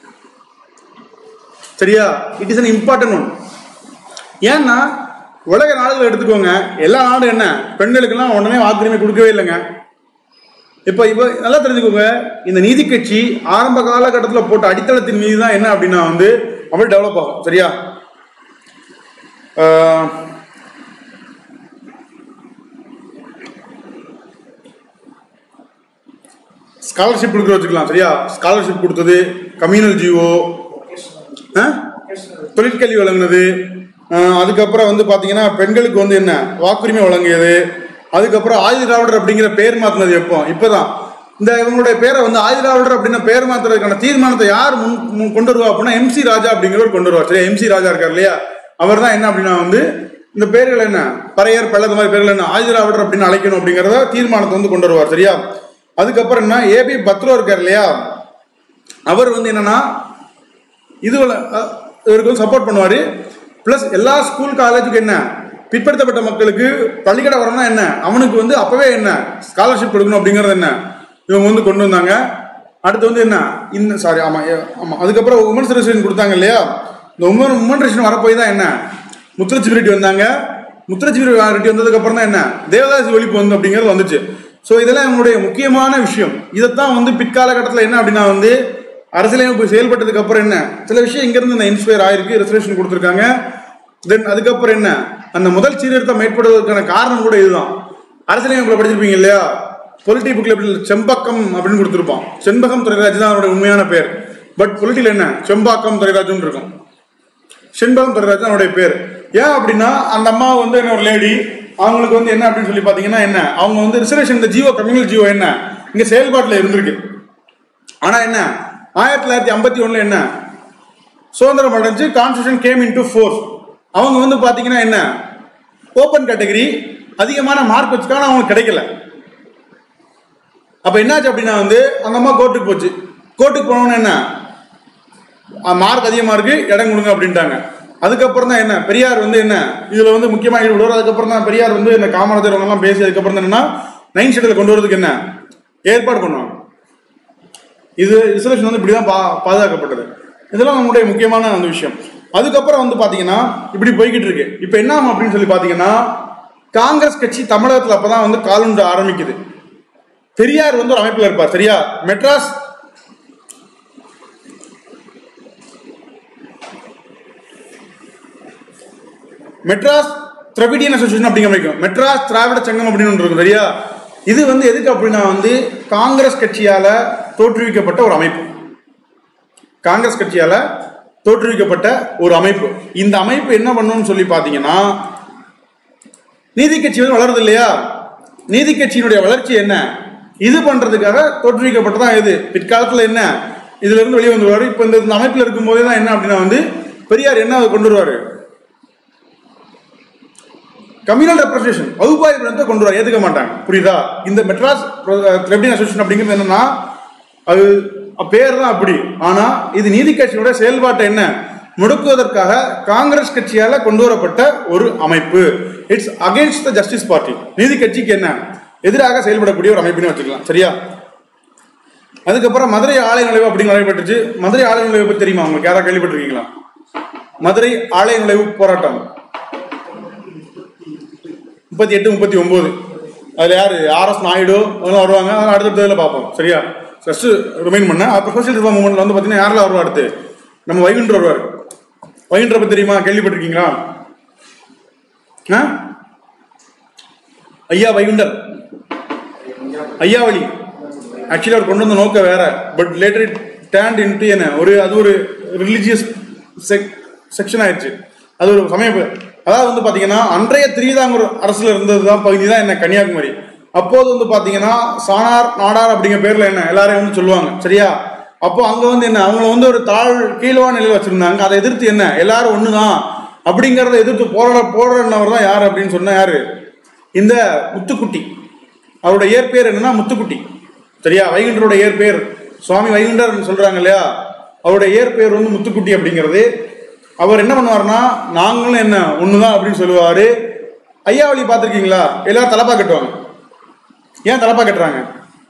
சரியா? It is an important one. ஏன்னா உலக நாடுகள் எடுத்துக்கோங்க, எல்லா நாடும் என்ன பெண்களுக்கெல்லாம் உடனே வாக்குரிமை கொடுக்கவே இல்லைங்க. இப்ப நல்லா தெரிஞ்சுக்கோங்க, இந்த நீதி கட்சி ஆரம்ப காலகட்டத்தில் போட்ட அடித்தளத்தின் மீது தான் என்ன அப்படின்னா வந்து அப்படியே டெவலப் ஆகும். சரியா? ஸ்காலர்ஷிப் கொடுக்குற வச்சுக்கலாம். சரியா, ஸ்காலர்ஷிப் கொடுத்தது, கம்யூனல் ஜிஓ, தொழிற்கல்வி வழங்கினது, அதுக்கப்புறம் வந்து பார்த்தீங்கன்னா பெண்களுக்கு வந்து என்ன வாக்குரிமை வழங்கியது, அதுக்கப்புறம் ஆதி திராவிடர் அப்படிங்கிற பேர் மாற்றினது எப்போ, இப்போதான். இந்த இவங்களுடைய பேரை வந்து ஆதி திராவிடர் அப்படின்னா பேர் மாற்றுறதுக்கான தீர்மானத்தை யார் கொண்டு வருவா அப்படின்னா எம்சி ராஜா அப்படிங்கிறவர் கொண்டு வருவார். சரியா, எம்சி ராஜா இருக்கார் இல்லையா, அவர் தான் என்ன அப்படின்னா வந்து இந்த பேர்கள் என்ன பறையர் பல்லது மாதிரி பேர்கள் என்ன ஆதி திராவிடர் அப்படின்னு அழைக்கணும் அப்படிங்கிறத தீர்மானத்தை வந்து கொண்டு வருவார். சரியா, அதுக்கப்புறம் என்ன ஏபி பத்ரோ இருக்கார் இல்லையா, அவர் வந்து என்னன்னா இவருக்கு வந்து சப்போர்ட் பண்ணுவார். பிளஸ் எல்லா ஸ்கூல் காலேஜுக்கு என்ன பிற்படுத்தப்பட்ட மக்களுக்கு பள்ளிக்கட வரணும்னா என்ன அவனுக்கு வந்து அப்பவே என்ன ஸ்காலர்ஷிப் கொடுக்கணும் அப்படிங்கிறது என்ன இவங்க வந்து கொண்டு வந்தாங்க. அடுத்து வந்து என்ன இந்த சாரி ஆமா ஆமா அதுக்கப்புறம் உமன்ஸ் ரிசர்வேஷன் கொடுத்தாங்க இல்லையா. இந்த உமன் ரிசர்வேஷன் வரப்போய் தான் என்ன முத்துலட்சுமி ரெட்டி வந்தாங்க. முத்துலட்சுமி ரெட்டி வந்ததுக்கு அப்புறம் தான் என்ன தேவதாசி ஒழிப்பு வந்து அப்படிங்கிறது வந்துச்சு. ஸோ இதெல்லாம் இவங்களுடைய முக்கியமான விஷயம். இதைத்தான் வந்து பிற்காலகட்டத்தில் என்ன அப்படின்னா வந்து அரசியலமைப்பு செயல்பட்டதுக்கு அப்புறம் என்ன சில விஷயம் இங்கிருந்து இந்த இன்ஸ்பயர் ஆயிருக்கு, ரிசர்வேஷன் கொடுத்துருக்காங்க. தென் அதுக்கப்புறம் என்ன அந்த முதல் சீர்திருத்தம் ஏற்படுவதற்கான காரணம் கூட இதுதான். அரசியலமைப்புல படிச்சிருப்பீங்க இல்லையா, பொலிட்டி புக்ல எப்படி செம்பக்கம் அப்படின்னு கொடுத்துருப்பான். செண்பகம் துரைராஜ் தான் அவருடைய உண்மையான பேர். பட் பொலிட்டியில் என்ன செம்பாக்கம் துரைராஜ்னு இருக்கும். செண்பகம் துரைராஜ் தான் அவருடைய பேர். ஏன் அப்படின்னா அந்த அம்மா வந்து என்ன ஒரு லேடி, அவங்களுக்கு வந்து என்ன அப்படின்னு சொல்லி பார்த்தீங்கன்னா என்ன அவங்க வந்து ரிசர்வேஷன் இந்த ஜியோ கம்யூனல் ஜியோ என்ன இங்க செயல்பாட்டில் இருந்திருக்கு. ஆனா என்ன 1951 என்ன சுதந்திரம் அடைஞ்சு கான்ஸ்டிடியூஷன் கேம் இன்டு ஃபோர்ஸ். அவங்க வந்து பாத்தீங்கன்னா என்ன ஓப்பன் கேட்டகரி அதிகமான மார்க் வச்சுக்கான அவங்களுக்கு கிடைக்கல. அப்ப என்னாச்சு அப்படின்னா வந்து அந்த அம்மா கோர்ட்டுக்கு போச்சு. கோர்ட்டுக்கு போனோன்னு என்ன மார்க் அதிகமா இருக்கு இடம் கொடுங்க அப்படின்ட்டாங்க. அதுக்கப்புறம் தான் என்ன பெரியார் வந்து என்ன இதுல வந்து முக்கியமா ஈடுபடுவார். அதுக்கப்புறம் தான் பெரியார் வந்து என்ன காமராஜர் எல்லாம் பேசி அதுக்கப்புறம் என்னன்னா 9th ஷெட்யூல் கொண்டு வரதுக்கு என்ன ஏற்பாடு பண்ணுவாங்க. இது ரிசர்வேஷன் வந்து இப்படிதான் பாதுகாக்கப்பட்டது. இதெல்லாம் நம்முடைய முக்கியமான அந்த விஷயம். அதுக்கப்புறம் வந்து பாத்தீங்கன்னா இப்படி போய்கிட்டு இருக்கு. இப்ப என்ன ஆகும் அப்படின்னு சொல்லி பாத்தீங்கன்னா காங்கிரஸ் கட்சி தமிழகத்தில் அப்பதான் வந்து காலுண்டு ஆரம்பிக்குது. பெரியார் வந்து ஒரு அமைப்பில் இருப்பார். சரியா, மெட்ராஸ் திராவிடியன் அசோசியேஷன் அப்படிங்கிற மெட்ராஸ் திராவிட சங்கம் அப்படின்னு ஒன்று இருக்கும். சரியா, இது வந்து எதுக்கு அப்படின்னா வந்து காங்கிரஸ் கட்சியால தோற்றுவிக்கப்பட்ட ஒரு அமைப்பு. காங்கிரஸ் கட்சியால தோற்றுவிக்கப்பட்ட ஒரு அமைப்பு. இந்த அமைப்பு என்ன பண்ணணும்னு சொல்லி பாத்தீங்கன்னா நீதி கட்சி வந்து வளருது இல்லையா, நீதி கட்சியினுடைய வளர்ச்சி என்ன இது பண்றதுக்காக தோற்றுவிக்கப்பட்டதான் இது. பிற்காலத்துல என்ன இதுல இருந்து வெளியே வந்துருவாரு. இப்ப இந்த அமைப்புல இருக்கும் போதே தான் என்ன அப்படின்னா வந்து பெரியார் என்ன கொண்டு வருவாரு கம்யூனல் ரெப்ரசன்டேஷன் வகுப்பாய்வு கொண்டு வர ஏத்துக்க மாட்டாங்க. புரியுதா? இந்த மெட்ராஸ் திராவிடியன் அசோசியேஷன் அப்படிங்கிறது என்னன்னா அது பேர் தான் அப்படி. ஆனா இது நீதி கட்சியோட செயல்பாட்டை என்ன முடக்குவதற்காக காங்கிரஸ் கட்சியால கொண்டு வரப்பட்ட ஒரு அமைப்பு. It's against the justice party. நீதி கட்சிக்கு என்ன எதிராக செயல்படக்கூடிய ஒரு அமைப்புன்னு வச்சுக்கலாம். சரியா, அதுக்கப்புறம் மதுரை ஆலய நுழைவு அப்படின்னு நடைபெற்றுச்சு. மதுரை ஆலய நுழைவு பற்றி தெரியுமா உங்களுக்கு? யாராவது கேள்விப்பட்டிருக்கீங்களா? மதுரை ஆலய நுழைவு போராட்டம் 38, 39 அதுல யாரு RS நாயுடு அதெல்லாம் வருவாங்க. அதெல்லாம் அடுத்த பார்ப்போம். சரியா, ஃபர்ஸ்ட் ரிமைண்ட் பண்ண. அப்புறம் சோசியல் ரிஃபார்ம் மூவ்மெண்ட்ல வந்து பாத்தீங்கன்னா யாரெல்லாம் வருவா அடுத்து நம்ம வைகுண்டர் வருவார். வைகுண்டரை பத்தி தெரியுமா? கேள்விப்பட்டிருக்கீங்களா? ஐயா வைகுண்டர் ஐயாவளி ஆக்சுவலி அவர் கொண்டு வந்த நோக்கம் வேற. But later it turned into என்ன அது ஒரு ரிலிஜியஸ் செக்ஷன் ஆயிடுச்சு. அது ஒரு சமயம். அதாவது வந்து பாத்தீங்கன்னா அன்றைய திரிவிதாங்கூர் அரசுல இருந்ததுதான் பகுதி தான் என்ன கன்னியாகுமரி. அப்போது வந்து பாத்தீங்கன்னா சாணார் நாடார் அப்படிங்கிற பேர்ல என்ன எல்லாரையும் வந்து சொல்லுவாங்க. சரியா, அப்போ அங்க வந்து என்ன அவங்கள வந்து ஒரு கீழ்வான நிலையில் வச்சிருந்தாங்க. அதை எதிர்த்து என்ன எல்லாரும் ஒண்ணுதான் அப்படிங்கறத எதிர்த்து போராடினவர் தான் யாரு அப்படின்னு சொன்ன யாரு இந்த முத்துக்குட்டி. அவருடைய இயற்பெயர் என்னன்னா முத்துக்குட்டி. சரியா, வைகுண்டரோட இயற்பெயர் சுவாமி வைகுண்டர் சொல்றாங்க இல்லையா, அவருடைய இயற்பெயர் வந்து முத்துக்குட்டி அப்படிங்கிறது. அவர் என்ன பண்ணுவாருன்னா நாங்களும் என்ன ஒண்ணுதான் அப்படின்னு சொல்லுவாரு. ஐயாவளி பார்த்திருக்கீங்களா? எல்லாரும் தலப்பா கட்டுவாங்க. ஏன் தலப்பா கட்டுறாங்க?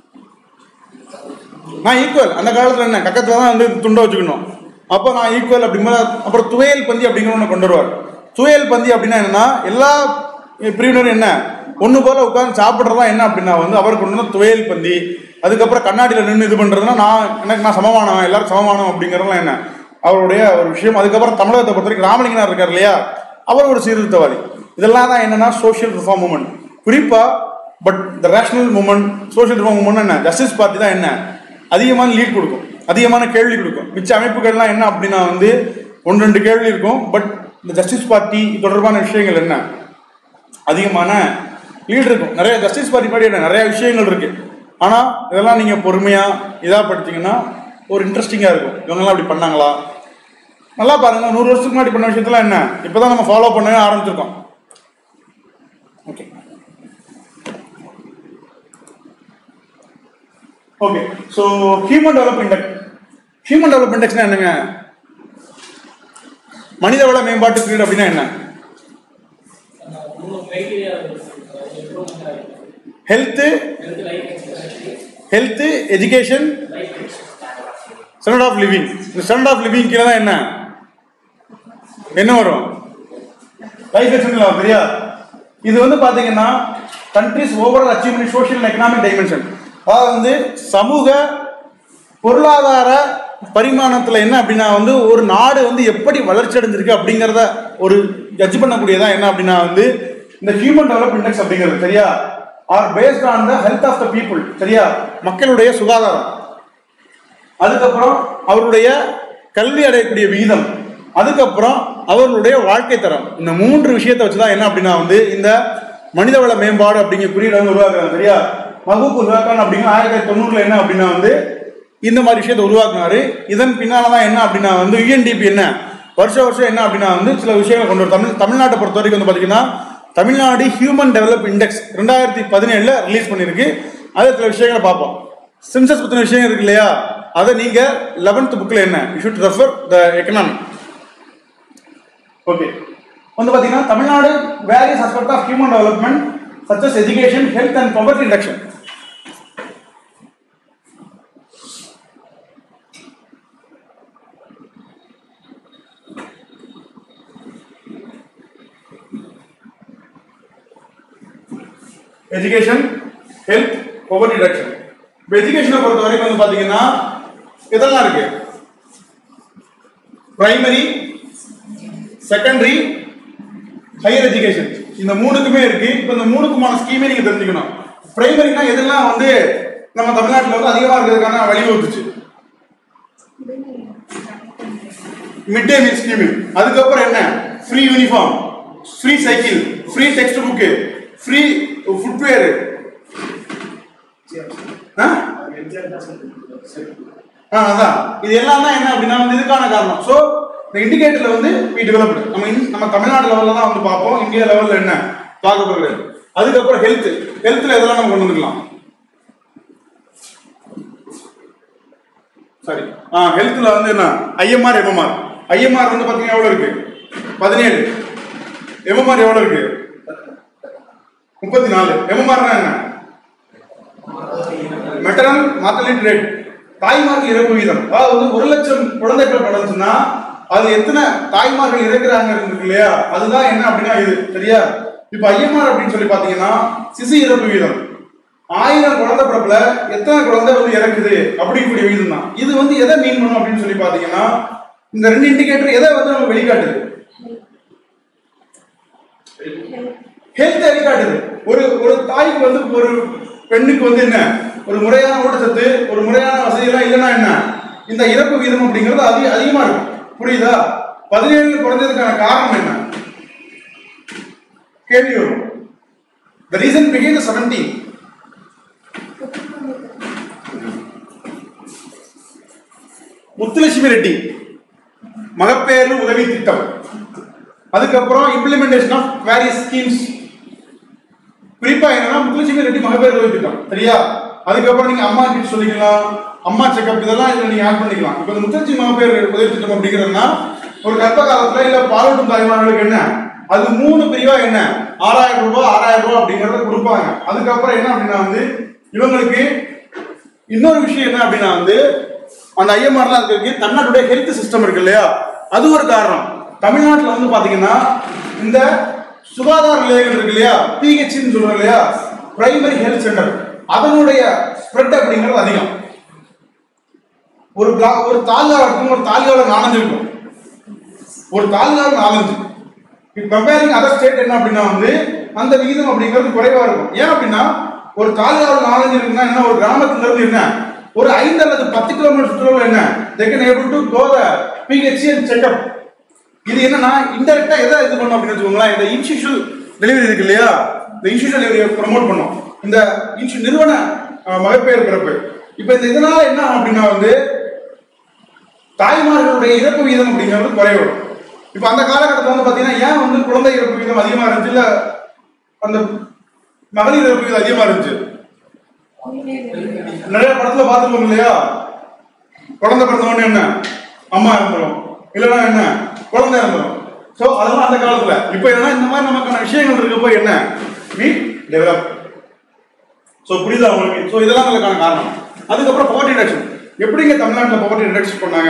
நான் ஈக்குவல். அந்த காலத்துல என்ன கக்கத்துல தான் வந்து துண்டை வச்சுக்கணும். அப்போ நான் ஈக்குவல் அப்படிங்கிற. அப்புறம் துவையல் பந்தி அப்படிங்கிற ஒன்று கொண்டு வருவார். துவையல் பந்தி அப்படின்னா என்னன்னா எல்லா பிரிவினரும் என்ன ஒண்ணு போல உட்கார்ந்து சாப்பிட்றதா என்ன அப்படின்னா வந்து அவர் கொண்டு வந்த துவையல் பந்தி. அதுக்கப்புறம் கண்ணாடியில நின்று இது பண்றதுன்னா நான் சமமானம், எல்லாரும் சமமானம் அப்படிங்கறதுலாம் என்ன அவருடைய ஒரு விஷயம். அதுக்கப்புறம் தமிழகத்தை பொறுத்த வரைக்கும் ராமலிங்கனார் இருக்கார் இல்லையா, அவர் ஒரு சீர்திருத்தவாதி. இதெல்லாம் தான் என்னன்னா சோஷியல் ரிஃபார்ம் மூவ்மெண்ட் குறிப்பா. பட் இந்த rational movement, social reform movement என்ன, ஜஸ்டிஸ் பார்ட்டி தான் என்ன அதிகமான லீட் கொடுக்கும், அதிகமான கேள்வி கொடுக்கும். மிச்ச அமைப்புகள்லாம் என்ன அப்படின்னா வந்து 1-2 கேள்வி இருக்கும். பட் இந்த ஜஸ்டிஸ் பார்ட்டி தொடர்பான விஷயங்கள் என்ன அதிகமான லீட் இருக்கும். நிறைய ஜஸ்டிஸ் பார்ட்டி படி நிறைய விஷயங்கள் இருக்கு. ஆனா இதெல்லாம் நீங்க பொறுமையா இதா படிச்சீங்கன்னா ஒரு இன்ட்ரெஸ்டிங்கா இருக்கும். இவங்கெல்லாம் அப்படி பண்ணாங்களா, நல்லா பாருங்க. 100 வருஷத்துக்கு முன்னாடி பண்ண விஷயத்துல என்ன இப்பதான் நம்ம ஃபாலோ பண்ணவே ஆரம்பிச்சிருக்கோம். Okay okay so human development index. Human development இண்டெக்ஸ்னா என்னங்க? மனிதவள மேம்பாட்டு குறியீடு அப்படின்னா என்ன? Health, education, standard of living. இந்த ஸ்டாண்டர்ட் ஆஃப் லிவிங் கீழே தான் என்ன வரும்? Life expectancy. சரியா? இது வந்து பாத்தீங்கன்னா countries overall achievement social and economic dimension. அதாவது வந்து சமூக பொருளாதார பரிமாணத்தில் என்ன அப்படின்னா வந்து ஒரு நாடு வந்து எப்படி வளர்ச்சி அடைஞ்சிருக்கு அப்படிங்கிறத ஒரு ஜட்ஜ் பண்ணக்கூடியதான் என்ன அப்படின்னா வந்து இந்த ஹியூமன் டெவலப்மெண்ட் இண்டெக்ஸ் அப்படிங்கிறது. சரியா? Are based on the health of the people. சரியா? மக்களுடைய சுகாதாரம், அதுக்கப்புறம் அவருடைய கல்வி அடையக்கூடிய விகிதம், அதுக்கப்புறம் அவர்களுடைய வாழ்க்கை தரம். இந்த 3 விஷயத்தை வச்சுதான் என்ன அப்படின்னா வந்து இந்த மனிதவள மேம்பாடு அப்படிங்கிற குறியீடு வந்து உருவாக்குறாங்க. சரியா? மஹபூப் உல் ஹக்கான் அப்படிங்கிற 1990 என்ன அப்படின்னா வந்து இந்த மாதிரி விஷயத்தை உருவாக்குனாரு. இதன் பின்னால்தான் என்ன அப்படின்னா வந்து UNDP என்ன வருஷம் என்ன அப்படின்னா வந்து சில விஷயங்களை கொண்டு வரும். தமிழ்நாட்டை பொறுத்த வரைக்கும் வந்து பார்த்தீங்கன்னா Tamil Nadu human develop index 2017 release பண்ணியிருக்கு. அது சில விஷயங்களை பார்ப்போம். சென்சஸ் பற்றின விஷயம் இருக்கு இல்லையா, அதை நீங்க 11th புக்ல என்ன you should refer the economy. Okay வந்து பார்த்தீங்கன்னா Tamil Nadu various aspect of human development such as education, health and poverty reduction. Education, health, poverty reduction. இப்போ எஜுகேஷனை பொறுத்த வரைக்கும் வந்து பார்த்தீங்கன்னா இதெல்லாம் இருக்கு. பிரைமரி, செகண்டரி, ஹையர் எஜுகேஷன், இந்த 3க்குமே இருக்கு. இப்போ இந்த 3க்குமான ஸ்கீமே நீங்க தெரிஞ்சுக்கணும். பிரைமரினா எதெல்லாம் வந்து நம்ம தமிழ்நாட்டில் வந்து அதிகமாக இருக்கிறதுக்கான வழிவகுத்துச்சு? Mid day meal scheme. அதுக்கப்புறம் என்ன? Free uniform, free cycle, free textbook, free footwear. அதான் இது எல்லாம் தான் என்ன அப்படின்னா வந்து இதுக்கான காரணம். ஸோ இந்த இண்டிகேட்டர்ல வந்து we developed நம்ம தமிழ்நாடு லெவல்ல தான் வந்து பார்ப்போம். இந்தியா லெவல்ல என்ன பார்க்கப்படுகிறது. அதுக்கப்புறம் ஹெல்த்ல எதெல்லாம் நம்ம கொண்டு வந்துக்கலாம்? சரி, ஹெல்த்ல வந்து என்ன IMR, MMR. IMR வந்து பாத்தீங்கன்னா எவ்வளவு இருக்கு? 17. MMR எவ்வளவு இருக்கு? 34. MMR என்ன? மெட்டர்னல் மார்டலிட்டி ரேட், தாய்மார்கள் இறப்பு வீதம். அதாவது 1 லட்சம் குழந்தைகள் பிறந்துச்சுன்னா அது எத்தனை தாய்மார்கள் இறக்குறாங்க இருக்கு இல்லையா, அதுதான் என்ன அப்படின்னா இது. சரியா? இப்ப IMR அப்படின்னு சொல்லி பாத்தீங்கன்னா சிசு இறப்பு வீதம். 1000 குழந்தை பிறப்புல எத்தனை குழந்தை வந்து இறக்குது அப்படிங்கக்கூடிய வீதம் தான். இது வந்து எதை மீன் பண்ணும் அப்படின்னு சொல்லி பாத்தீங்கன்னா இந்த 2 இண்டிகேட்டர் எதை வந்து நம்ம வெளிக்காட்டுது? ஹெல்த் வெளிக்காட்டுது. ஒரு தாய்க்கு வந்து ஒரு பெண்ணுக்கு வந்து என்ன ஒரு முறையான ஊட்டச்சத்து, ஒரு முறையான வசதி எல்லாம் இல்லைன்னா என்ன இந்த இறப்பு வீதம் அப்படிங்கிறது அதிகமா இருக்கும். புரியுதா? 17 குறைஞ்சதுக்கான காரணம் என்ன? கேள்வி வரும். The reason behind the 17. Muthulakshmi Reddy மகப்பேறு உதவி திட்டம், அதுக்கப்புறம் இம்ப்ளிமெண்டேஷன் ஆஃப் வேரியஸ் ஸ்கீம்ஸ். குறிப்பா என்னன்னா முத்துலட்சுமி ரெட்டி மகப்பேறு உதவி திட்டம். சரியா? அதுக்கப்புறம் நீங்க அம்மா கிட்ட சொல்லிக்கலாம், அம்மா செக்அப், இதெல்லாம் இதுல நீங்க ஆட் பண்ணிக்கலாம். இப்ப இந்த முத்துலட்சுமி மகப்பேறு உதவி திட்டம் அப்படிங்கிறதுனா ஒரு கர்ப்ப காலத்துல இல்ல பாலூட்டும் தாய்மார்களுக்கு என்ன அது 3 பிரிவா என்ன 6000 ரூபாய் அப்படிங்கறத கொடுப்பாங்க. அதுக்கப்புறம் என்ன அப்படின்னா வந்து இவங்களுக்கு இன்னொரு விஷயம் என்ன அப்படின்னா வந்து அந்த IMRலாம் இருக்கிறதுக்கு தமிழ்நாட்டுடைய ஹெல்த் சிஸ்டம் இருக்கு இல்லையா, அது ஒரு காரணம். தமிழ்நாட்டில் வந்து பாத்தீங்கன்னா இந்த சுகாதார நிலையங்கள் இருக்கு இல்லையா, PHன்னு சொல்றோம் இல்லையா, பிரைமரி ஹெல்த் சென்டர், அதனுடைய ஸ்ப்ரெட் அப்படிங்கிறது அதிகம். ஒரு தாலுகாவில் இருக்கும், ஒரு தாலுகாவில் 4 இருக்கும், ஒரு தாலுகாவில் 4. கம்பேரிங் அதர் ஸ்டேட் என்ன அப்படின்னா வந்து அந்த விகிதம் அப்படிங்கிறது குறைவா இருக்கும். ஏன் அப்படின்னா ஒரு தாலுகாவில் 4 இருக்குன்னா என்ன, ஒரு கிராமத்துல இருந்து என்ன ஒரு 5 அல்லது 10 கிலோமீட்டர் சுற்றுலாவில் என்ன they can able to go the PHC and check up. இது என்னன்னா இன்டெரக்டா எதை இது பண்ணும் அப்படின்னு வச்சுக்கோங்களேன், இந்த இன்ஸ்டிடியூஷனல் டெலிவரி இருக்கு இல்லையா, இந்த இன்ஸ்டிடியூஷனல் டெலிவரியை ப்ரமோட் பண்ணும், இந்த நிறுவன மகப்பேறு பிறப்பு. இப்ப இந்த இதனால என்ன அப்படின்னா வந்து தாய்மார்களுடைய இறப்பு விகிதம் அப்படிங்கிறது குறையும். இப்ப அந்த காலகட்டத்தில் வந்து பாத்தீங்கன்னா ஏன் வந்து குழந்தை இறப்பு விகிதம் அதிகமா இருந்துச்சு, இல்ல அந்த மகளிர் இறப்பு விகிதம் அதிகமா இருந்துச்சு? நிறைய படத்துல பாத்துருக்கோம் இல்லையா, குழந்தை பிறந்தவொடனே என்ன அம்மா இறந்துடும், இல்லைன்னா என்ன குழந்தை இறந்துடும். சோ அதெல்லாம் அந்த காலத்துல. இப்ப என்னன்னா இந்த மாதிரி நமக்கான விஷயங்கள் இருக்கப்போ என்ன we develop. சோ புரியுதா உங்களுக்கு? சோ இதெல்லாம் அதுக்கான காரணம். அதுக்கப்புறம் பவர்ட்டி ரிடக்ஷன். எப்படிங்க தமிழ்நாட்டில் பவர்ட்டி ரிடக்ஷன் பண்ணாங்க?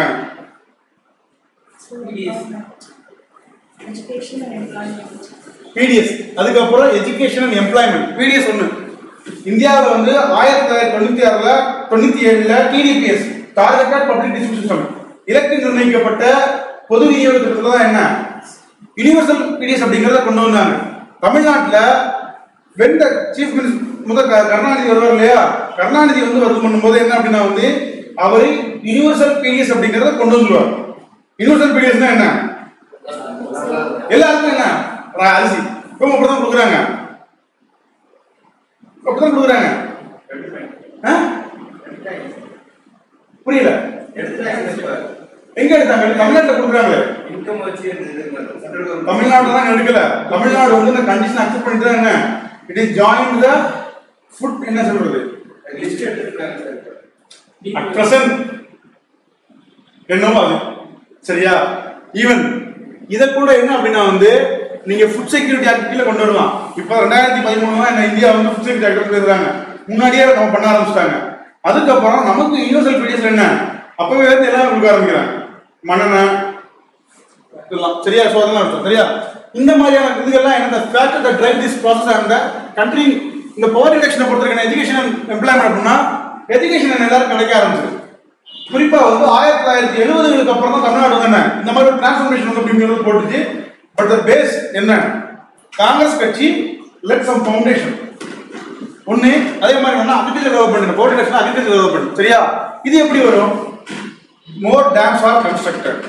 PDS. அதுக்கப்புறம் எஜுகேஷன் அண்ட் எம்ப்ளாய்மெண்ட். PDS ஒன்று இந்தியாவில் வந்து 1996-97 TDPS targeted public distribution system இலக்கு நிர்ணயிக்கப்பட்ட பொது விநியோக திட்டத்தில் தான் என்ன யூனிவர்சல் PDS அப்படிங்கிறத கொண்டு வந்தாங்க. தமிழ்நாட்டில் வெண்ட சீஃப் மினிஸ்டர் முதல் கருணாநிதி வருவார் இல்லையா, கருணாநிதி வந்து வருது பண்ணும்போது என்ன அப்படின்னா வந்து அவரு யூனிவர்சல் PDS அப்படிங்கிறத கொண்டு வந்துருவார். யூனிவர்சல் PDS தான் என்ன எல்லாருக்கும் என்ன அரிசி இப்போ அப்படிதான் கொடுக்குறாங்க, அப்படிதான் கொடுக்குறாங்க. புரியல? எங்க எடுத்தாங்க? தமிழ்நாட்டில் கொடுக்குறாங்களே. தமிழ்நாடு தான் எடுக்கல. தமிழ்நாடு வந்து இந்த கண்டிஷன் அக்செப்ட் பண்ணிட்டு தான் என்ன it is join the food என்ன சொல்றது லிஸ்ட் எடுத்துட்டாங்க அட் பிரசன்ட் என்னவோ அது சரியா. ஈவன் இத கூட என்ன அப்படின்னா வந்து நீங்க ஃபுட் செக்யூரிட்டி ஆக்ட் கீழ கொண்டு வரலாம். இப்போ 2013 தான் இந்தியா வந்து ஃபுட் செக்யூரிட்டி ஆக்ட் எழுதுறாங்க. முன்னாடியே நம்ம பண்ண ஆரம்பிச்சிட்டாங்க. அதுக்கப்புறம் நமக்கு யூனிவர்சல் PDS என்ன அப்பவே வந்து எல்லாரும் கொடுக்க ஆரம்பிக்கிறாங்க மண்ணெண்ணெய் இதெல்லாம் சரியா. சோ அதெல்லாம் சரியா. இந்த மாதிரியான இதுகள்லாம் என்ன factor that drive this process and the country. இந்த பவர் ரிடக்ஷனை பொறுத்தவரைக்கும் எஜுகேஷன் அண்ட் எம்ப்ளாய்மெண்ட் அப்படின்னா எஜுகேஷன் எல்லாரும் கிடைக்க ஆரம்பிச்சது. குறிப்பா வந்து 1970களுக்கு அப்புறம் தான் தமிழ்நாடு வந்து என்ன இந்த மாதிரி ஒரு டிரான்ஸ்ஃபர்மேஷன் வந்து அப்படிங்கிறது போட்டுச்சு. பட் த பேஸ் என்ன காங்கிரஸ் கட்சி லெட் சம் ஃபவுண்டேஷன் ஒன்னு. அதே மாதிரி என்ன agriculture development, power reduction agriculture development சரியா. இது எப்படி வரும்? More dams are constructed.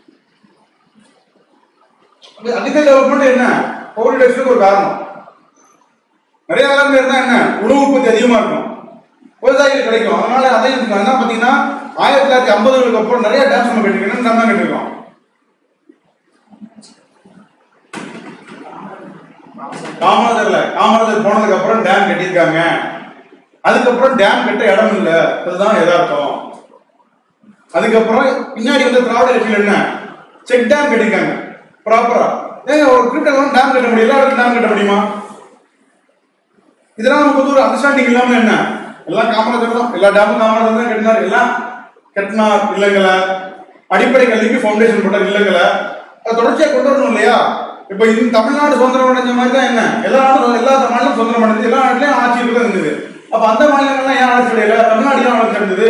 Agriculture development என்ன பவர் ரிடக்ஷனுக்கு ஒரு காரணம். நிறைய காரணம் இருந்தா என்ன உணவு உற்பத்தி அதிகமா இருக்கும், விவசாயிகள் கிடைக்கும். அதனால அதே என்ன பாத்தீங்கன்னா 1950களுக்கு அப்புறம் நிறைய டேம்ஸ் நம்ம கட்டிருக்கோம். டேம் தான் கட்டிருக்கோம். காமராஜர் போனதுக்கு அப்புறம் டேம் கட்டியிருக்காங்க. அதுக்கப்புறம் டேம் கட்ட இடம் இல்ல, அதுதான் யதார்த்தம். அதுக்கப்புறம் பின்னாடி வந்து திராவிட கட்சியில் என்ன செக் டேம் கட்டியிருக்காங்க ப்ராப்பரா. ஏங்க ஒரு குறிப்பிட்ட டேம் கட்ட முடியும், எல்லா இடத்துக்கும் டேம் கட்ட முடியுமா? இதெல்லாம் நமக்கு வந்து ஒரு அண்டர்ஸ்டாண்டிங் இல்லாம என்ன எல்லாம் காமராஜர் தான், எல்லா டேமும் காமராஜர் தான் கட்டினார். எல்லாம் கட்டினார் இல்லைங்கள, அடிப்படை கல்விக்கு ஃபவுண்டேஷன் போட்டார் இல்லைங்கள, அதை தொடர்ச்சியா கொண்டு வரணும் இல்லையா. இப்ப இந்த தமிழ்நாடு சுதந்திரம் அடைஞ்ச மாதிரி தான் என்ன எல்லா மாநிலம் சுதந்திரம் அடைஞ்சது, எல்லா நாட்டிலையும் ஆட்சி தான் இருந்தது. அப்ப அந்த மாநிலங்கள்லாம் ஏன் ஆட்சி அடையல, தமிழ்நாடு ஏன் ஆட்சி அடைந்தது?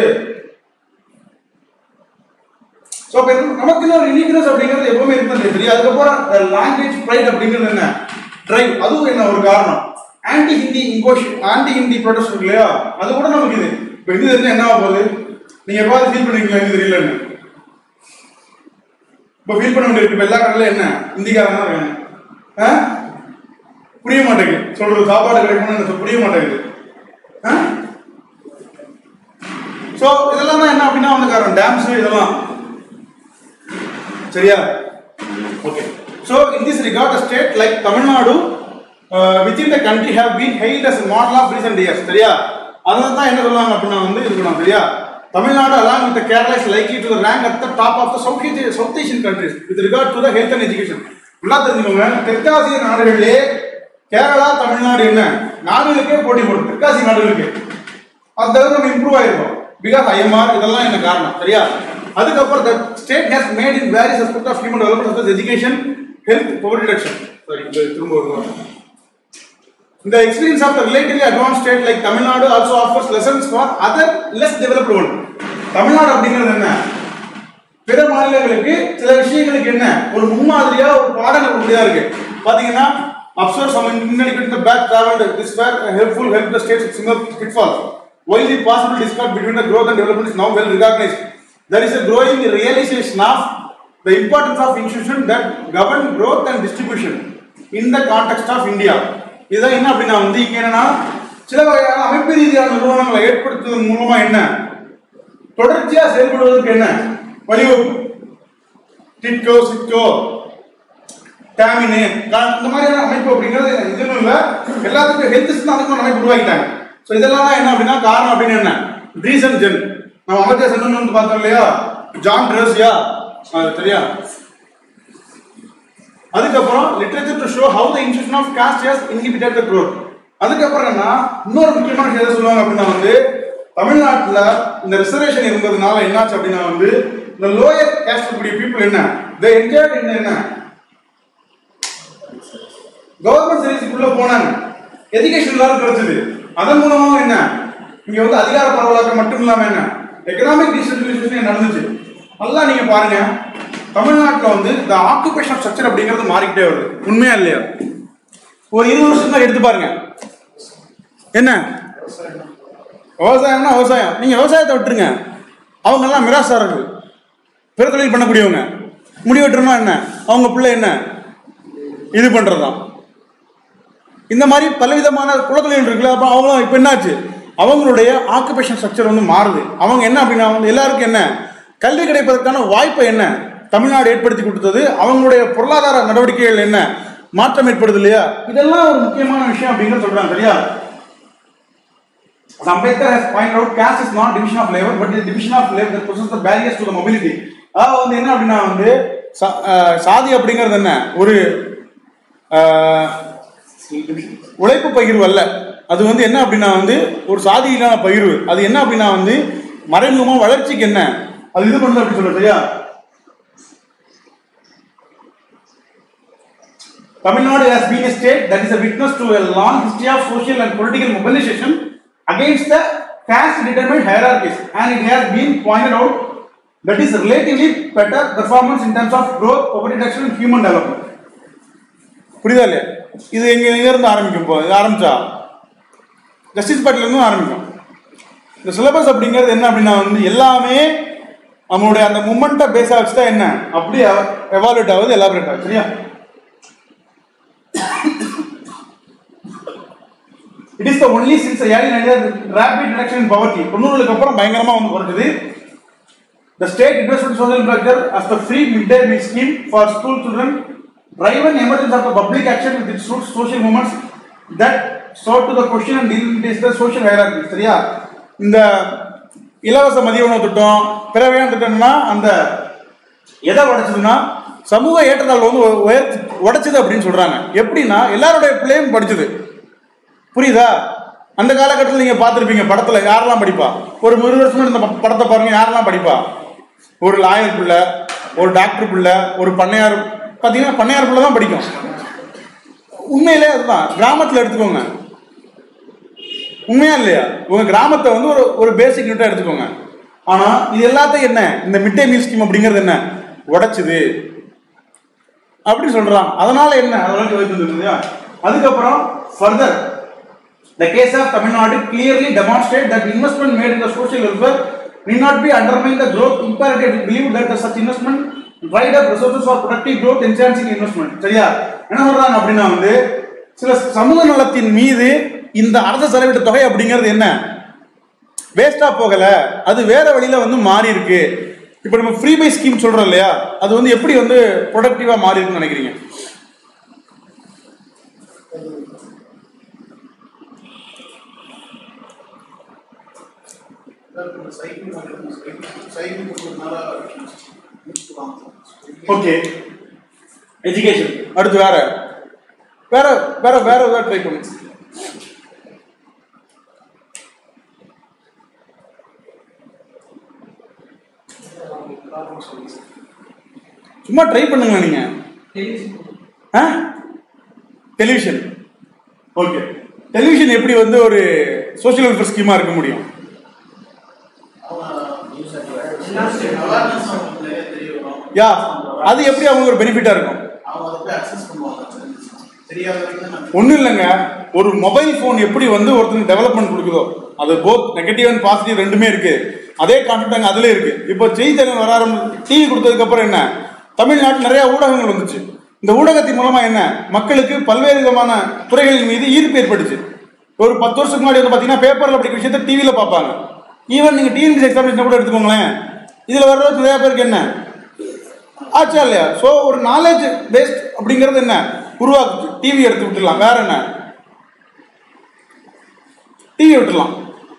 சோ நமக்கு ஒரு யூனிக்னஸ் அப்படிங்கிறது எப்பவுமே இருந்தது தெரியும். அதுக்கப்புறம் லாங்குவேஜ் ப்ரைட் அப்படிங்கிறது என்ன டிரைவ், அதுவும் என்ன ஒரு காரணம். ஆன்டி ஹிந்தி ப்ரொடெஸ்ட் இருக்கு இல்லையா, அது கூட நமக்கு இது இப்போ இது தெரிஞ்சா என்ன ஆக போகுது நீங்க எப்பாவது ஃபீல் பண்ணிருக்கீங்களா? எனக்கு தெரியலன்னு இப்போ ஃபீல் பண்ண வேண்டியிருக்கு. இப்போ எல்லா கடலையும் என்ன ஹிந்திக்காரங்க தான் இருக்காங்க. புரிய மாட்டேங்குது சொல்றது, சாப்பாடு கிடைக்கணும்னு புரிய மாட்டேங்குது. ஸோ இதெல்லாம் தான் என்ன அப்படின்னா வந்து காரணம் டேம்ஸ் இதெல்லாம் சரியா. Okay. So in this regard a state like Tamil Nadu within the country have been hailed as a model of recent years சரியா. அதனால தான் என்ன சொல்லுவாங்க அப்படின்னா வந்து இருக்கணும் சரியா. Tamil Nadu along with the Kerala is likely to rank at the top of the South Asian countries with regard to the health and education. நல்லா தெரிஞ்சுக்கோங்க, தெற்காசிய நாடுகளிலே கேரளா தமிழ்நாடு என்ன நாடுகளுக்கே போட்டி போடும். தெற்காசிய நாடுகளுக்கு அந்த நம்ம இம்ப்ரூவ் ஆயிருக்கோம் பிகாஸ் IMR இதெல்லாம் என்ன காரணம் சரியா. அதுக்கப்புறம் the state has made in various aspects of human development such as education, health, poverty reduction. Sorry, திரும்ப வருவோம். The experience of the relatively advanced state like Tamil Nadu also offers lessons for other less developed world. Tamil Nadu அப்படிங்கிறது என்ன பிற மாநிலங்களுக்கு சில விஷயங்களுக்கு என்ன ஒரு முன்மாதிரியா ஒரு பாடம் கொடுக்கக்கூடியதா இருக்கு. பாத்தீங்கன்னா observe some inadequate the back traveled this were helpful help the states similar pitfalls. While the possible discord between the growth and development is now well recognized, there is a growing realization of the importance of institutions that govern growth and distribution in the context of India. இதான் என்ன அப்படின்னா வந்து இங்க என்னன்னா சில வகையான அமைப்பு ரீதியான நிறுவனங்களை ஏற்படுத்துவதன் மூலமா என்ன தொடர்ச்சியா செயல்படுவதற்கு என்ன வழிவகுப்பு. டிட்கோ சிட்கோ டாமினே இந்த மாதிரியான அமைப்பு அப்படிங்கிறது இதுவும் இல்லை, எல்லாத்துக்கும் ஹெல்த் சிஸ்டம் அதுக்கும் அமைப்பு உருவாக்கிட்டாங்க. ஸோ இதெல்லாம் தான் என்ன அப்படின்னா காரணம் அப்படின்னு என்ன ரீசன் ஜென் நம்ம அமர்த்தியா சென்டர் வந்து பார்த்தோம் இல்லையா, ஜான் ட்ரெஸ்யா சரியா. அதுக்கப்புறம் literature to show how the institution of caste has inhibited the growth. அதுக்கப்புறம் என்ன இன்னொரு முக்கியமான விஷயம் எதை சொல்லுவாங்க அப்படின்னா வந்து தமிழ்நாட்டில் இந்த ரிசர்வேஷன் இருந்ததுனால என்னாச்சு அப்படின்னா வந்து இந்த லோயர் கேஸ்ட் கூடிய பீப்புள் என்ன they enjoyed என்ன கவர்மெண்ட் சர்வீஸுக்குள்ள போனாங்க, எஜுகேஷன் எல்லாரும் கிடைச்சது. அதன் மூலமா என்ன இங்க வந்து அதிகார பரவலாக்கம் மட்டும் இல்லாம என்ன எக்கனாமிக் டிஸ்ட்ரிபியூஷன் நடந்துச்சு. நல்லா நீங்க பாருங்க தமிழ்நாட்டில் வந்து இந்த ஆக்குபேஷன் ஸ்ட்ரக்சர் அப்படிங்கிறது மாறிக்கிட்டே வருது. உண்மையா இல்லையா? ஒரு 20 வருஷம் தான் எடுத்து பாருங்க. என்ன விவசாயம்னா விவசாயம், நீங்க விவசாயத்தை விட்டுருங்க, அவங்க எல்லாம் மிராசாரர்கள், பிற தொழில் பண்ணக்கூடியவங்க. முடிவெட்டுறோம்னா என்ன அவங்க பிள்ளை என்ன இது பண்றதுதான். இந்த மாதிரி பலவிதமான குலத்தொழில் இருக்குல்ல, அப்போ அவங்களும் இப்போ என்னாச்சு அவங்களுடைய ஆக்குபேஷன் ஸ்ட்ரக்சர் வந்து மாறுது. அவங்க என்ன அப்படின்னா வந்து எல்லாருக்கும் என்ன கல்வி கிடைப்பதற்கான வாய்ப்பை என்ன தமிழ்நாடு ஏற்படுத்தி கொடுத்தது. அவங்களுடைய பொருளாதார நடவடிக்கைகள் என்ன மாற்றம் ஏற்படுது இல்லையா, இதெல்லாம் ஒரு முக்கியமான விஷயம் அப்படிங்கிற சொல்றாங்க சரியா. Ambedkar has pointed out caste is not division of labor but is division of labor that possesses the barriers to the mobility. அதாவது வந்து என்ன அப்படின்னா வந்து சாதி அப்படிங்கிறது என்ன ஒரு உழைப்பு பகிர்வு அல்ல, அது வந்து என்ன அப்படின்னா வந்து ஒரு சாதியிலான பகிர்வு. அது என்ன அப்படின்னா வந்து மறைமுகமா வளர்ச்சிக்கு என்ன அது இது பண்ணுது அப்படின்னு சொல்ல சரியா. Tamil Nadu has been a state that is a witness to a long history of social and political mobilization against the caste determined hierarchies, and it has been pointed out that is relatively better performance in terms of growth, poverty reduction and human development. புரியுதா இல்லையா? இது எங்க இருந்து ஆரம்பிக்கும், இது ஆரம்பிச்சா justice பார்ட்டில இருந்து ஆரம்பிக்கும். இந்த சிலபஸ் அப்படிங்கிறது என்ன அப்படின்னா வந்து எல்லாமே நம்மளுடைய அந்த மூமெண்ட்டை பேஸா வச்சுதான் என்ன அப்படி எவாலுவேட் ஆகுது, எலாபரேட் ஆகுது சரியா. It is the only since the early 90s rapid reduction in poverty. 90க்கு அப்புறம் பயங்கரமா வந்து குறைஞ்சது. The state invested in social infrastructure as the free midday meal scheme for school children, driven emergence of the public action with its social movements that sought to the question and delimitates the social hierarchy. சரியா. இந்த இலவச மதிய உணவு திட்டம் பிறவையான திட்டம்னா அந்த எதை உடைச்சதுன்னா சமூக ஏற்றத்தாழ்வு வந்து உடைச்சது அப்படின்னு சொல்றாங்க. எப்படின்னா எல்லாருடைய பிள்ளையும் படிச்சது. புரியுதா? அந்த காலகட்டத்தில் நீங்க பார்த்துருப்பீங்க படத்துல யாரெல்லாம் படிப்பா, ஒரு 100 வருஷம் இந்த படத்தை பாருங்க யாரெல்லாம் படிப்பா, ஒரு லாயர் பிள்ளை, ஒரு டாக்டர் பிள்ளை, ஒரு பண்ணையார், பார்த்தீங்கன்னா பண்ணையார் பிள்ளை தான் படிக்கும். உண்மையிலே அதுதான். கிராமத்தில் எடுத்துக்கோங்க, உண்மையா இல்லையா? உங்க கிராமத்தை வந்து ஒரு பேசிக் யூனிட்டா எடுத்துக்கோங்க. ஆனா இது எல்லாத்தையும் என்ன இந்த மிட் டே மீல் ஸ்கீம் அப்படிங்கிறது என்ன உடைச்சுது அப்படி சொல்றாங்க. அதனால என்ன அதனால அதுக்கப்புறம் further the case of Tamil Nadu clearly demonstrates that investment made in the social welfare need not be undermine the growth imperative. We believe that such investment dried up resources for productive growth enhancing investment. சரியா? என்ன சொல்றாங்க அப்படின்னா வந்து சில சமூக நலத்தின் மீது இந்த அரசு செலவிட்ட தொகை அப்படிங்கிறது என்ன வேஸ்டா போகல, அது வேற வழியில வந்து மாறி இருக்கு. இப்போ நம்ம ஃப்ரீ பை ஸ்கீம் சொல்றோம் இல்லையா, அது வந்து எப்படி வந்து ப்ரொடக்டிவா மாறி இருக்குன்னு நினைக்கிறீங்க? ஓகே, எஜுகேஷன் அடுத்து வேற வேற வேற வேற ஏதாவது ட்ரை பண்ணுங்க. சும்மா ட்ரை பண்ணுங்க நீங்க. டெலிவிஷன். ஓகே, டெலிவிஷன் எப்படி வந்து ஒரு சோஷியல் வெல்ஃபேர் ஸ்கீமா இருக்க முடியும்? யா அது எப்படி அவங்களுக்கு ஒரு பெனிஃபிட்டா இருக்கும்? ஒன்றும் இல்லைங்க, ஒரு மொபைல் ஃபோன் எப்படி வந்து ஒருத்தருக்கு டெவலப்மெண்ட் கொடுக்குதோ அது போத் நெகட்டிவ் அண்ட் பாசிட்டிவ் ரெண்டுமே இருக்கு. அதே கான்செப்ட் அங்கே அதிலே இருக்கு. இப்போ செய்தித்தாள்கள் வர ஆரம்பிச்சு டிவி கொடுத்ததுக்கு அப்புறம் என்ன, தமிழ்நாட்டில் நிறைய ஊடகங்கள் வந்துச்சு. இந்த ஊடகத்தின் மூலமா என்ன, மக்களுக்கு பல்வேறு விதமான துறைகளின் மீது ஈர்ப்பு ஏற்பட்டுச்சு. ஒரு 10 வருஷத்துக்கு முன்னாடி வந்து பார்த்தீங்கன்னா பேப்பரில் படிக்கிற விஷயத்த டிவியில் பார்ப்பாங்க. ஈவன் நீங்கள் டிஎன்பிஎஸ்சி எக்ஸாமினேஷன் கூட எடுத்துக்கோங்களேன், இதில் வர்றதுக்கு நிறைய பேருக்கு என்ன ஆச்சா இல்லையா? ஸோ ஒரு நாலேஜ் பேஸ்ட் அப்படிங்கிறது என்ன உருவாக்குச்சு. டிவி எடுத்து விட்டுலாம், வேற என்ன, டிவி விட்டுலாம்.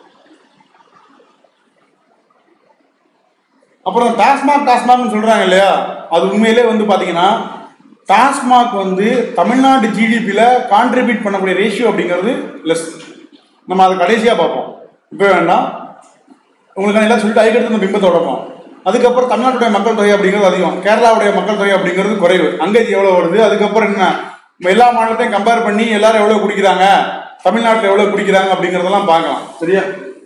அப்புறம் டாஸ்மாக் சொல்றாங்க இல்லையா, அது உண்மையிலே வந்து பாத்தீங்கன்னா டாஸ்மாக் வந்து தமிழ்நாடு ஜிடிபியில கான்ட்ரிபியூட் பண்ணக்கூடிய ரேஷியோ அப்படிங்கிறது லெஸ். நம்ம அதை கடைசியா பார்ப்போம், இப்போ வேண்டாம். உங்களுக்கு எல்லாம் சொல்லிட்டு அதுக்கடுத்து இந்த பிம்பத்தை உடப்போம். அதுக்கப்புறம் தமிழ்நாட்டுடைய மக்கள் தொகை அப்படிங்கிறது அதிகம், கேரளாவுடைய மக்கள் தொகை அப்படிங்கிறது குறைவு. அங்கே எவ்வளோ வருது, அதுக்கப்புறம் என்ன எல்லா மாநிலத்தையும் கம்பேர் பண்ணி எல்லாரும் எவ்வளோ குடிக்கிறாங்க, தமிழ்நாட்டில் எவ்வளோ குடிக்கிறாங்க அப்படிங்கிறதெல்லாம் பார்க்கலாம். சரியா?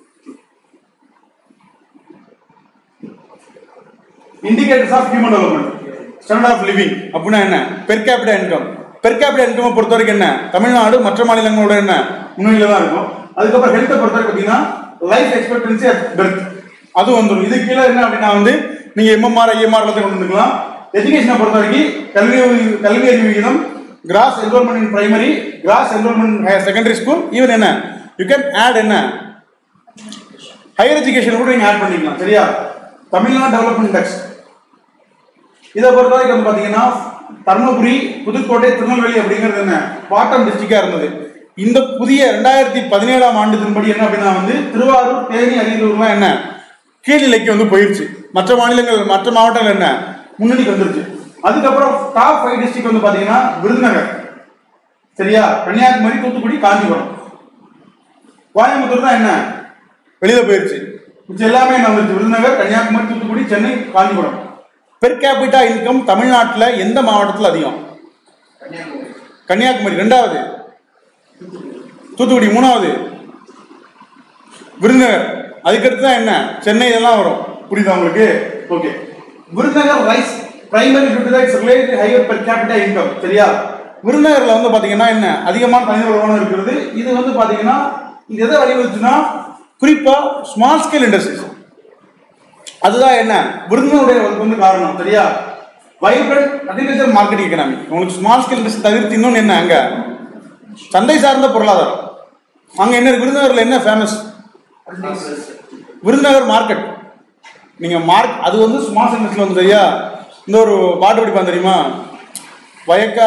Indicators of human development, standard of living அப்படின்னா என்ன, per capita income. Per capita income பொறுத்த வரைக்கும் என்ன, தமிழ்நாடு மற்ற மாநிலங்களோட என்ன முன்னிலையில தான் இருக்கும். அதுக்கப்புறம் ஹெல்த்தை பொறுத்த வரைக்கும் பார்த்தீங்கன்னா லைஃப் எக்ஸ்பெக்டன்சி அட் பெர்த் அது வந்துடும். இது கீழே என்ன அப்படின்னா வந்து நீங்க எம்எம்ஆர் ஐஎம்ஆர் எல்லாத்தையும் கொண்டு வந்துக்கலாம். எஜுகேஷனை பொறுத்த வரைக்கும் கல்வி அறிவு விகிதம், gross enrolment in primary, gross enrolment secondary school, even என்ன யூ கேன் ஆட் என்ன ஹையர் எஜுகேஷன் கூட நீங்க ஆட் பண்ணிக்கலாம். சரியா? தமிழ்நாடு டெவலப்மெண்ட் இண்டெக்ஸ் இதை பொறுத்த வரைக்கும் வந்து பாத்தீங்கன்னா தர்மபுரி, புதுக்கோட்டை, திருநெல்வேலி அப்படிங்கிறது என்ன பாட்டம் டிஸ்ட்ரிக்டா இருந்தது. இந்த புதிய 2017ஆம் ஆண்டுபடி என்ன அப்படின்னா வந்து திருவாரூர், தேனி, அரியலூர்லாம் என்ன கீழ்நிலைக்கு வந்து போயிருச்சு. மற்ற மாநிலங்கள் மற்ற மாவட்டங்கள் என்ன முன்னணிக்கு வந்துருச்சு. அதுக்கப்புறம் டாப் 5 டிஸ்ட்ரிக்ட் வந்து பாத்தீங்கன்னா விருதுநகர், சரியா, கன்னியாகுமரி, தூத்துக்குடி, காஞ்சிபுரம், கோயம்புத்தூர் தான் என்ன வெளியில போயிருச்சு. மிச்சம் எல்லாமே என்ன வந்துருச்சு, Virudhunagar, Kanniyakumari, Thoothukudi, Chennai, Kanchipuram. Per capita income தமிழ்நாட்டில் எந்த மாவட்டத்தில் அதிகம்? கன்னியாகுமரி 2வது, தூத்துக்குடி 3வது, விருதுநகர், அதுக்கடுத்து தான் என்ன சென்னை, இதெல்லாம் வரும். புரியுதா உங்களுக்கு? Okay. Virudhunagar rice primary related higher per capita income. சரியா? விருதுநகர்ல வந்து பாத்தீங்கன்னா என்ன அதிகமான தனியார் வருமானம் இருக்கிறது. இது வந்து பாத்தீங்கன்னா இது எதை வழிவகுச்சுன்னா குறிப்பா ஸ்மால் ஸ்கேல் இண்டஸ்ட்ரீஸ், அதுதான் என்ன விருதுநகருடைய வந்து காரணம். சரியா? Vibrant agriculture marketing economy. உங்களுக்கு ஸ்மால் ஸ்கேல் இண்டஸ்ட்ரி தவிர்த்து இன்னொன்று என்ன, அங்க சந்தை சார்ந்த பொருளாதாரம். அங்க என்ன விருதுநகர்ல என்ன ஃபேமஸ், விருதுநகர் மார்க்கெட். நீங்க அது வந்து ஸ்மால் இண்டஸ்ட்ரியில் வந்து சரியா. இந்த ஒரு பாட்டு படிப்பான் தெரியுமா, வயக்கா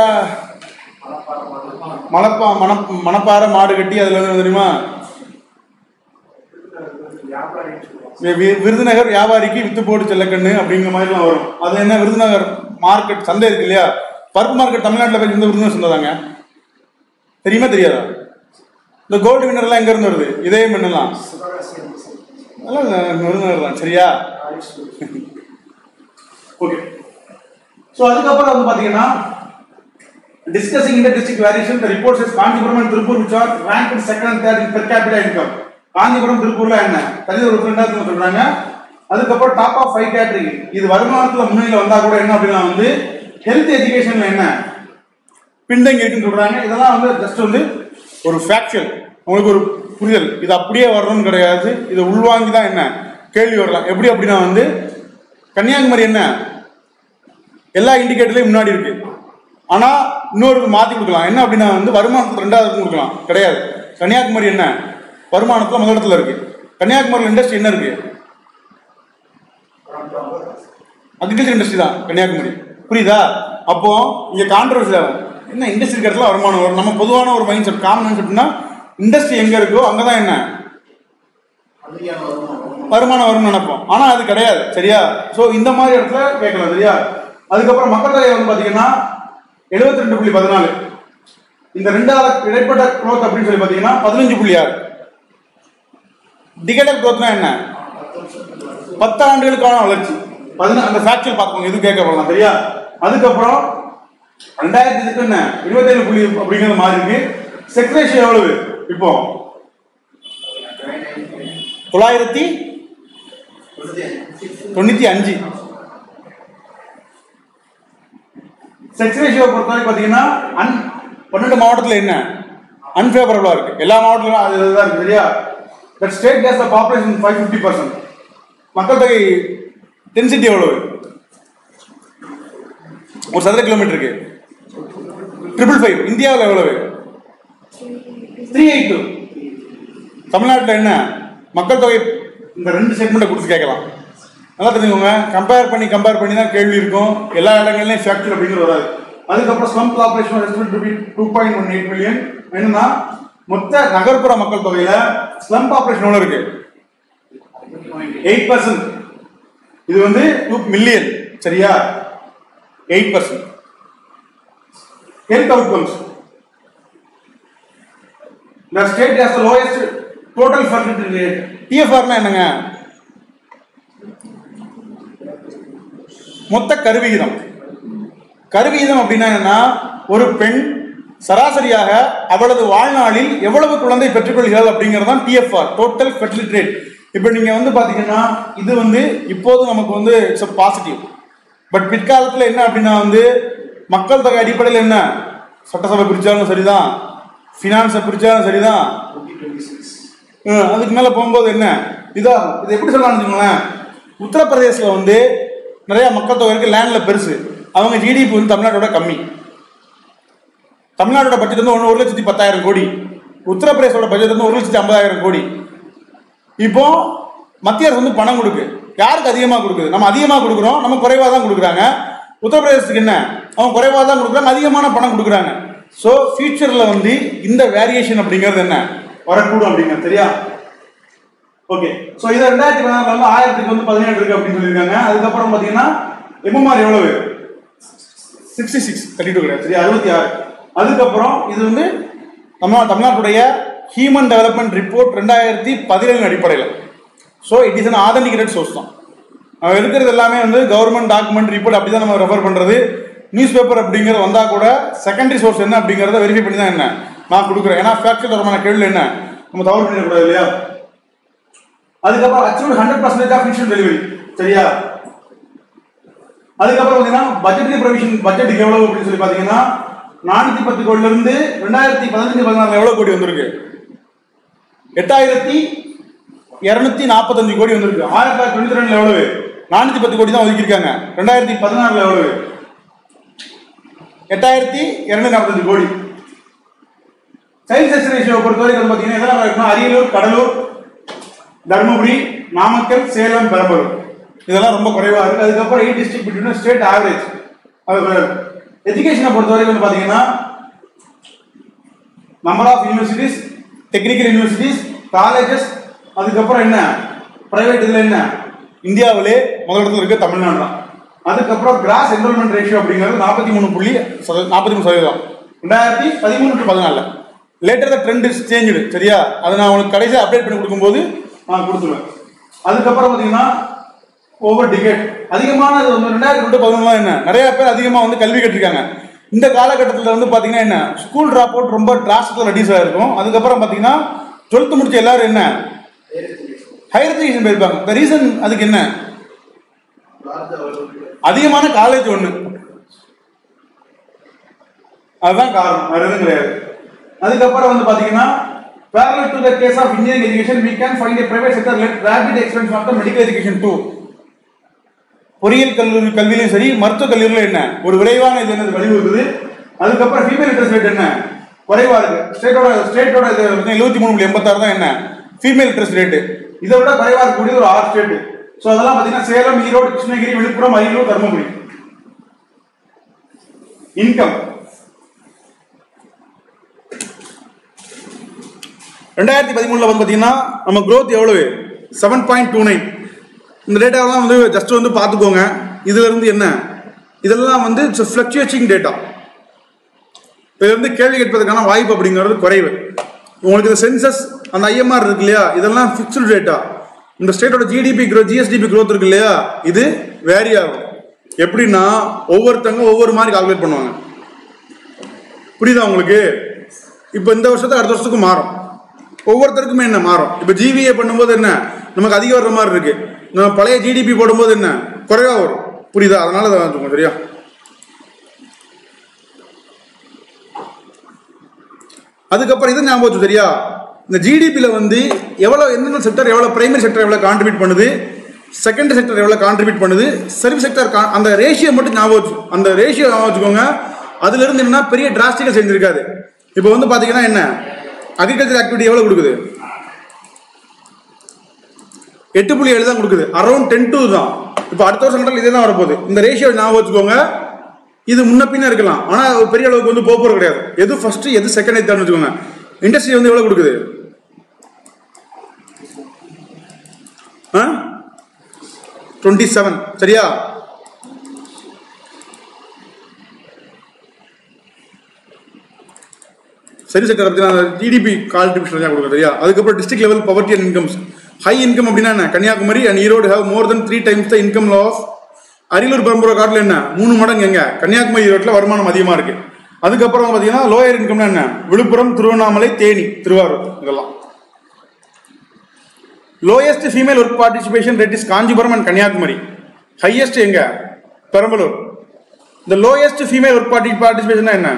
மணப்பாறை மாடு கட்டி, அதுல வந்து தெரியுமா விருதுநகர் வியாபாரிக்கு வித்து போட்டு செல்லக்கண்ணு அப்படிங்கிற மாதிரிலாம் வரும். அது என்ன விருதுநகர் மார்க்கெட் சந்தை இருக்கு இல்லையா, பருப்பு மார்க்கெட் தமிழ்நாட்டில் போய் இந்த விருதுநகர் சந்தை தாங்க. தெரியுமா தெரியாதா? இந்த கோல்டு வின்னர்லாம் எங்க இருந்து வருது, இதே மண்ணெல்லாம் விருதுநகர் தான். சரியா? ஓகே. ஸோ அதுக்கப்புறம் வந்து பார்த்தீங்கன்னா discussing the district variation, the report says Kanchipuram and Tiruppur which are ranked second and third in per capita income. Kanchipuram திருப்பூர்ல என்ன தனியாக ஒரு 2வது சொல்றாங்க. அதுக்கப்புறம் டாப் ஆஃப் 5 கேட்டகரி, இது வருமானத்தில் முன்னிலையில் வந்தா கூட என்ன அப்படின்னா வந்து ஹெல்த் எஜுகேஷன்ல என்ன பின்தங்கி இருக்குன்னு சொல்றாங்க. இதெல்லாம் வந்து ஜஸ்ட் வந்து ஒரு ஃபேக்சுவல், உங்களுக்கு ஒரு புரிதல். இது அப்படியே வரணும்னு கிடையாது, இதை உள்வாங்கி தான் என்ன கேள்வி வரலாம். எப்படி அப்படின்னா வந்து கன்னியாகுமரி என்ன எல்லா இண்டிகேட்டர்லயும் முன்னாடி இருக்கு, ஆனா இன்னொரு மாத்தி கொடுக்கலாம். என்ன அப்படின்னா வந்து வருமானத்துக்கு 2வது கொடுக்கலாம், கிடையாது. கன்னியாகுமரி என்ன வருமானத்துல முதலிடத்துல இருக்கு. கன்னியாகுமரி இண்டஸ்ட்ரி என்ன இருக்கு, அக்ரிகல்ச்சர் இண்டஸ்ட்ரி தான் கன்னியாகுமரி. புரியுதா? அப்போ இங்க கான்ட்ரவர்சி ஆகும். என்ன இண்டஸ்ட்ரி இடத்துல வருமானம் வரும், நம்ம பொதுவான ஒரு மைண்ட் செட் காமன் மைண்ட் செட்னா இண்டஸ்ட்ரி எங்க இருக்கோ அங்கதான் என்ன வருமானம் வரும்னு நினைப்போம், ஆனா அது கிடையாது. சரியா? சோ இந்த மாதிரி இடத்துல கேட்கலாம். சரியா? அதுக்கப்புறம் மக்கள் தொகை வந்து பாத்தீங்கன்னா 72.14. இந்த 2வது இடைப்பட்ட குரோத் அப்படின்னு சொல்லி பாத்தீங்கன்னா 15.6. டிகேட்டட் குரோத்னா என்ன 10 ஆண்டுகளுக்கான வளர்ச்சி. அந்த ஃபேக்சுவல் பார்க்கணும், எதுவும் கேட்கப்படலாம். சரியா? அதுக்கப்புறம் 2000 என்ன 27 அப்படிங்கிறது மாதிரி இருக்கு. செக்ஸ் ரேஷியோ எவ்வளவு இப்போ 995. செக்ஸ் ரேஷியோ பொறுத்தவரைக்கும் பார்த்தீங்கன்னா 12 மாவட்டத்தில் என்ன அன்ஃபேவரபிளாக இருக்கு. எல்லா மாவட்டத்திலும் அதுதான் இருக்கு சரியா. But state has the population 550%. மக்கள் தொகை டென்சிட்டி எவ்வளவு ஒரு சதுர கிலோமீட்டருக்கு? 555. இந்தியாவில் எவ்வளவு? 382. தமிழ்நாட்டில் என்ன மக்கள் தொகை? இந்த 2 ஸ்டேட்மெண்ட்டை கொடுத்து கேட்கலாம். நல்லா தெரிஞ்சுக்கோங்க. கம்பேர் பண்ணி தான் கேள்வி இருக்கும். எல்லா இடங்கள்லையும் ஃபேக்டர் அப்படிங்கிறது வராது. அதுக்கப்புறம் slum population estimate to be 2.18 million. என்னன்னா மொத்த நகர்ப்புற மக்கள் தொகையில ஸ்லம் பாப்புலேஷன் எவ்வளவு இருக்கு? 8%. இது வந்து 2 மில்லியன் சரியா. 8%. Health outcomes. The state has the lowest total fertility rate. TFR னா என்னங்க? மொத்த கருவிகிதம். கருவிகிதம் அப்படின்னா என்னன்னா ஒரு பெண் சராசரியாக அவளது வாழ்நாளில் எவ்வளவு குழந்தை பெற்றுக்கொள்கிறாள் அப்படிங்கிறது தான் TFR, டோட்டல் ஃபெர்டிலிட்டி ரேட். இப்போ நீங்க வந்து பாத்தீங்கன்னா இது வந்து இப்போது நமக்கு வந்து இட்ஸ் பாசிட்டிவ். பட் பிற்காலத்தில் என்ன அப்படின்னா வந்து மக்கள் தொகை அடிப்படையில் என்ன சட்டசபை பிரிச்சாலும் சரிதான், ஃபினான்ஸை பிரிச்சாலும் சரிதான், அதுக்கு மேலே போகும்போது என்ன இது எப்படி சொல்லலாம்னு வச்சுக்கோங்களேன். உத்தரப்பிரதேசில் வந்து நிறைய மக்கள் தொகை இருக்கு, லேண்ட்ல பெருசு, அவங்க ஜிடிபி வந்து தமிழ்நாட்டோட கம்மி. தமிழ்நாட்டோட பட்ஜெட் வந்து 1,10,000 கோடி, உத்தரப்பிரதேசோட பட்ஜெட் வந்து 1,50,000 கோடி. இப்போ மத்திய அரசு வந்து பணம் கொடுக்கு, யாருக்கு அதிகமாக கொடுக்குது? நம்ம அதிகமாக கொடுக்குறோம், நம்ம குறைவாக தான் கொடுக்குறாங்க. உத்தரப்பிரதேசத்துக்கு என்ன, அவங்க குறைவாக தான் கொடுக்குறாங்க, அதிகமான பணம் கொடுக்குறாங்க. ஸோ ஃபியூச்சரில் வந்து இந்த வேரியேஷன் அப்படிங்கிறது என்ன வரக்கூடும் அப்படிங்கிறது சரியா. ஓகே, ஸோ இதை 2014 வந்து 1000க்கு வந்து 17 இருக்கு அப்படின்னு சொல்லியிருக்காங்க. அதுக்கப்புறம் பார்த்தீங்கன்னா எம்எம்ஆர் எவ்வளவு? 66, 32 கிடையாது சரியா, 66. அதுக்கப்புறம் இது வந்து தமிழ்நாட்டுடைய ஹியூமன் டெவலப்மெண்ட் ரிப்போர்ட் 2017 அடிப்படையில். So it is an authenticated source தான். நம்ம இருக்கிறது எல்லாமே வந்து கவர்மெண்ட் டாக்குமெண்ட் ரிப்போர்ட் அப்படி தான் நம்ம ரெஃபர் பண்ணுறது. நியூஸ் பேப்பர் அப்படிங்கிறது வந்தால் கூட செகண்டரி சோர்ஸ் என்ன அப்படிங்கிறத வெரிஃபை பண்ணி தான் என்ன நான் கொடுக்குறேன். ஏன்னா ஃபேக்ட் தொடர்பான கேள்வி என்ன நம்ம தவறு பண்ணிடக்கூடாது இல்லையா. அதுக்கப்புறம் அச்சீவ் 100% ஆஃப் இன்சூரன்ஸ் டெலிவரி சரியா. அதுக்கப்புறம் பார்த்தீங்கன்னா பட்ஜெட்டரி ப்ரொவிஷன், பட்ஜெட்டுக்கு எவ்வளவு அப்படின்னு சொல்லி பார்த்தீங்கன்னா 410 கோடியிலிருந்து 2015-16 எவ்வளவு கோடி வந்திருக்கு? 8,245 கோடி வந்திருக்கு. 1992 எவ்வளவு? 410 கோடி தான் ஒதுக்கியிருக்காங்க. 2016 எவ்வளவு? 8,245 கோடி. சைல்ட் செக்ஸ் ரேஷியோ பொறுத்தவரைக்கும் பார்த்தீங்கன்னா இதெல்லாம் இருக்குன்னா அரியலூர், கடலூர், தருமபுரி, நாமக்கல், சேலம், பெரம்பலூர் இதெல்லாம் ரொம்ப குறைவாக இருக்கு. அதுக்கப்புறம் 8 டிஸ்ட்ரிக்ட் பிட்வீன் ஸ்டேட் ஆவரேஜ். எஜுகேஷனை பொறுத்தவரைக்கும் வந்து பார்த்தீங்கன்னா number of universities, technical universities, colleges, அதுக்கப்புறம் என்ன பிரைவேட் இதில் என்ன இந்தியாவிலே முதலிடத்தில் இருக்க தமிழ்நாடு தான். அதுக்கப்புறம் கிராஸ் என்ரோல்மெண்ட் ரேஷியோ அப்படிங்கிறது 43%. 2013-14 later the trend is changed சரியா. அதை நான் உங்களுக்கு கடைசியாக அப்டேட் பண்ணி கொடுக்கும்போது நான் கொடுத்துருவேன். அதுக்கப்புறம் பார்த்தீங்கன்னா ஓவர் டிகேட் அதிகமானது வந்து 2011 என்ன நிறைய பேர் அதிகமாக வந்து கல்வி கட்டிருக்காங்க. இந்த காலகட்டத்தில் வந்து பார்த்தீங்கன்னா என்ன ஸ்கூல் ட்ராப் அவுட் ரொம்ப டிராஸ்டிக்கலாக ரெடியூஸ் ஆகிருக்கும். அதுக்கப்புறம் பார்த்தீங்கன்னா 12th முடிச்ச எல்லாரும் என்ன ஹையர் எஜுகேஷன் போயிருப்பாங்க. இந்த ரீசன் அதுக்கு என்ன அதிகமான காலேஜ் ஒன்று, அதுதான் காரணம், வேற எதுவும் கிடையாது. அதுக்கப்புறம் வந்து பார்த்தீங்கன்னா parallel to the case of engineering education we can find a private sector led rapid expansion of the medical education too. பொறியியல் கல்வியிலும் சரி மருத்துவ கல்வியிலும் என்ன ஒரு விரைவான இது என்னது வழிவகுக்குது. அதுக்கப்புறம் ஃபீமேல் லிட்ரஸி ரேட் என்ன குறைவா இருக்கு. ஸ்டேட்டோட 73.86 தான் என்ன ஃபீமேல் லிட்ரஸி ரேட்டு. இதை விட குறைவா இருக்கக்கூடிய ஒரு 6 ஸ்டேட். ஸோ அதெல்லாம் பார்த்தீங்கன்னா சேலம், ஈரோடு, கிருஷ்ணகிரி, விழுப்புரம், அரியலூர், தருமபுரி. இன்கம் 2013 வந்து பார்த்தீங்கன்னா நம்ம growth எவ்வளவு 7.29. இந்த டேட்டாவெல்லாம் வந்து ஜஸ்ட் வந்து பார்த்துக்கோங்க. இதுல இருந்து என்ன இதெல்லாம் வந்து ஃப்ளக்சுவேட்டிங் டேட்டா. இப்போ இருந்து கேள்வி கேட்பதற்கான வாய்ப்பு அப்படிங்கிறது குறைவு. உங்களுக்கு இந்த சென்சஸ் அந்த ஐஎம்ஆர் இருக்கு இல்லையா, இதெல்லாம் ஃபிக்ஸ்டு டேட்டா. இந்த ஸ்டேட்டோட ஜிடிபி ஜிஎஸ்டிபி growth இருக்கு இல்லையா, இது வேரி ஆகும். எப்படின்னா ஒவ்வொருத்தங்க ஒவ்வொரு மாதிரி கால்குலேட் பண்ணுவாங்க. புரியுதா உங்களுக்கு? இப்போ இந்த வருஷத்துக்கு அடுத்த வருஷத்துக்கு மாறும், ஒவ்வொருத்தருக்குமே என்ன மாறும். இப்போ ஜிவிஏ பண்ணும்போது என்ன நமக்கு அதிகம் வர்ற மாதிரி இருக்கு, நம்ம பழைய ஜிடிபி போடும்போது என்ன குறைவா வரும். புரியுதா? அதனால தான் சரியா. அதுக்கப்புறம் இது ஞாபகம் வச்சு சரியா. இந்த ஜிடிபியில் வந்து எவ்வளோ எந்தெந்த செக்டர் எவ்வளோ, பிரைமரி செக்டர் எவ்வளோ கான்ட்ரிபியூட் பண்ணுது, செகண்டரி செக்டர் எவ்வளோ கான்ட்ரிபியூட் பண்ணுது, சர்வீஸ் செக்டர் அந்த ரேஷியோ மட்டும் ஞாபகம் வச்சு, அந்த ரேஷியோ ஞாபகம் வச்சுக்கோங்க. அதுல இருந்து என்ன பெரிய டிராஸ்டிக்கா செஞ்சிருக்காது. இப்போ வந்து பாத்தீங்கன்னா என்ன அக்ரிகல்ச்சர் ஆக்டிவிட்டி எவ்வளவு கொடுக்குது, 8.7 தான் கொடுக்குது, அரௌண்ட் 10 தான். இப்போ அடுத்த வருஷம் கண்டால் இதே தான் வரப்போகுது. இந்த ரேஷியோ ஞாபகம் வச்சுக்கோங்க. இது முன்ன பின்ன இருக்கலாம், ஆனா பெரிய அளவுக்கு வந்து போறது கிடையாது. எது ஃபர்ஸ்ட் எது செகண்ட் எதுன்னு வச்சுக்கோங்க. இண்டஸ்ட்ரி வந்து எவ்வளவு கொடுக்குது, 27 சரியா. சரி செக்டர் அப்படின்னா ஜிடிபி கான்ட்ரிபியூஷன் கொடுக்குறது சரியா. அதுக்கப்புறம் district level poverty and incomes. High income அப்படின்னா என்ன, Kanyakumari and Erode have more than 3 times the income of Ariyalur Perambalur காட்டில் என்ன 3 மடங்கு எங்க கன்னியாகுமரி ஈரோட்டில் வருமானம் அதிகமாக இருக்கு. அதுக்கப்புறம் பார்த்தீங்கன்னா லோயர் இன்கம்னா என்ன, விழுப்புரம், திருவண்ணாமலை, தேனி, திருவாரூர் இதெல்லாம். Lowest female work participation rate is Kanchipuram and Kanyakumari. Highest எங்க, பெரம்பலூர். இந்த லோயஸ்ட் ஃபீமேல் ஒர்க் பார்ட்டிசிபேஷன் என்ன,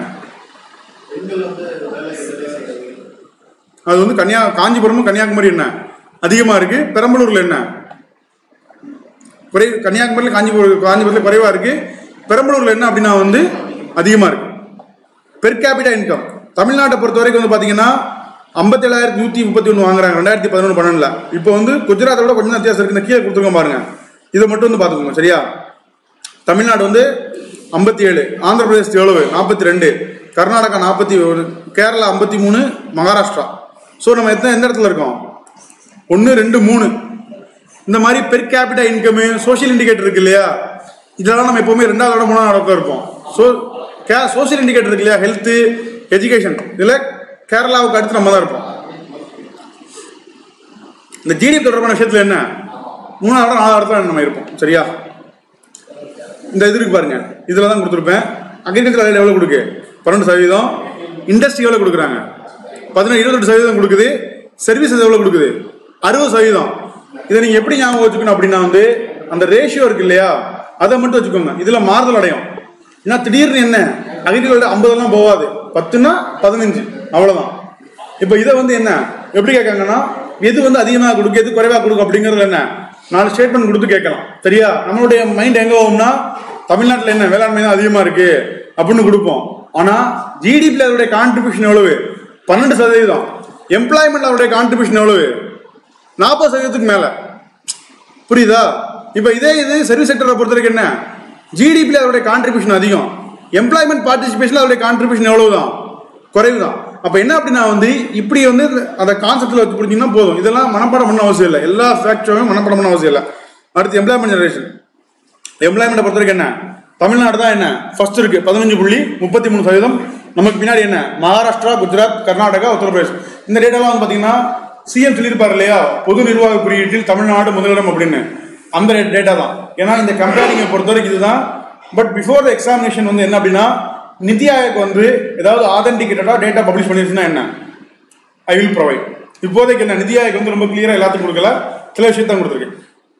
அது வந்து காஞ்சிபுரமும் கன்னியாகுமரி என்ன அதிகமா இருக்கு, பெரம்பலூர்ல என்ன குறை, கன்னியாகுமரியில் காஞ்சிபுரத்தில் குறைவா இருக்கு, பெரம்பலூர்ல என்ன அப்படின்னா வந்து அதிகமா இருக்கு. பெர் கேபிட்டா இன்கம் தமிழ்நாட்டை பொறுத்த வரைக்கும் வந்து பாத்தீங்கன்னா 57,131 வாங்குறாங்க 2011-12. இப்போ வந்து குஜராத்தை விட கொஞ்சம் வித்தியாசம் இருக்கு. கீழே கொடுத்துருக்கோம் பாருங்க, இதை மட்டும் வந்து பாத்துக்கோங்க சரியா. தமிழ்நாடு வந்து 57, ஆந்திர பிரதேச் எவ்வளவு 42, கர்நாடகா 41, கேரளா 53, மகாராஷ்டிரா. ஸோ நம்ம எந்த இடத்துல இருக்கோம், 1, 2, 3. இந்த மாதிரி per capita income, social indicator இருக்கு இல்லையா, இதெல்லாம் நம்ம எப்பவுமே 2வது 3வது இடத்துல இருப்போம். ஸோ சோஷியல் இண்டிகேட்டர் இருக்கு இல்லையா, ஹெல்த், எஜுகேஷன், இதில் கேரளாவுக்கு அடுத்து நம்ம தான் இருப்போம். இந்த ஜிடிபி தொடர்பான விஷயத்துல என்ன 3வது 4வது இடத்துல நம்ம இருப்போம் சரியா. இந்த இது இருக்கு பாருங்க, இதுல தான் கொடுத்துருப்பேன். அக்ரிகல்ச்சர் எவ்வளவு கொடுக்கு 12%, இண்டஸ்ட்ரி எவ்வளவு கொடுக்குறாங்க 28% கொடுக்குது, சர்வீசஸ் எவ்வளவு கொடுக்குது 60%. இதை நீங்க எப்படி ஞாபகம் வச்சுக்கணும் அப்படின்னா வந்து அந்த ரேஷியோ இருக்கு இல்லையா, அதை மட்டும் வச்சுக்கோங்க. இதுல மாறுதல் அடையும். ஏன்னா திடீர்னு என்ன அக்ரிகல்ச்சர் 50 போகாது, 10னா 15 அவ்வளவுதான். இப்ப இதை வந்து என்ன எப்படி கேட்காங்கன்னா எது வந்து அதிகமாக கொடுக்கும் எது குறைவா கொடுக்கும் அப்படிங்கிறது என்ன 4 ஸ்டேட்மெண்ட் கொடுத்து கேட்கலாம் சரியா. நம்மளுடைய மைண்ட் எங்க போகும்னா தமிழ்நாட்டில் என்ன வேளாண்மை தான் அதிகமா இருக்கு அப்படின்னு கொடுப்போம். ஆனா ஜிடிபியில் அதோடைய கான்ட்ரிபியூஷன் எவ்வளவு 12%, எம்ப்ளாய்மெண்ட் அவருடைய கான்ட்ரிபியூஷன் எவ்வளவு 40%க்கு மேல. புரியுதா? இப்ப இதே இது சர்வீஸ் செக்டரை பொறுத்த வரைக்கும் என்ன ஜிடிபியில் அதோடைய கான்ட்ரிபியூஷன் அதிகம், எம்ப்ளாய்மெண்ட் பார்ட்டிசிபேஷன் அதோடைய கான்ட்ரிபியூஷன் எவ்வளவுதான் குறைவு தான். அப்ப என்ன அப்படின்னா வந்து இப்படி வந்து அந்த கான்செப்ட்ல வச்சு புரிஞ்சிங்கன்னா போதும். இதெல்லாம் மனப்பாடம் பண்ண அவசியம் இல்லை, எல்லா ஃபேக்டரும் மனப்பாடம் பண்ண அவசியம் இல்லை. அடுத்து எம்ப்ளாய்மெண்ட் ஜெனரேஷன். எம்ப்ளாய்மெண்ட்டை பொறுத்த வரைக்கும் என்ன தமிழ்நாடு தான் என்ன ஃபர்ஸ்ட் இருக்கு 15.33%. நமக்கு பின்னாடி என்ன மகாராஷ்டிரா, குஜராத், கர்நாடகா, உத்தரப்பிரதேஷ். இந்த டேட்டாலாம் வந்து பாத்தீங்கன்னா சிஎம் சொல்லியிருப்பாரு இல்லையா, பொது நிர்வாக குறியீட்டில் தமிழ்நாடு முதலிடம் அப்படின்னு, அந்த டேட்டா தான். ஏன்னா இந்த கம்பேரிங்கை பொறுத்த வரைக்கும் இதுதான். பட் பிஃபோர் த எக்ஸாமினேஷன் வந்து என்ன அப்படின்னா நிதி ஆயோக் வந்து ஏதாவது ஆதென்டிகேட்டடா டேட்டா பப்ளிஷ் பண்ணிருச்சுன்னா என்ன ஐ வில் ப்ரொவைட். இப்போதைக்கு என்ன நிதி ஆயோக் வந்து ரொம்ப கிளியரா எல்லாத்துக்கும் கொடுக்கல, சில விஷயத்த தான் கொடுத்துருக்கு.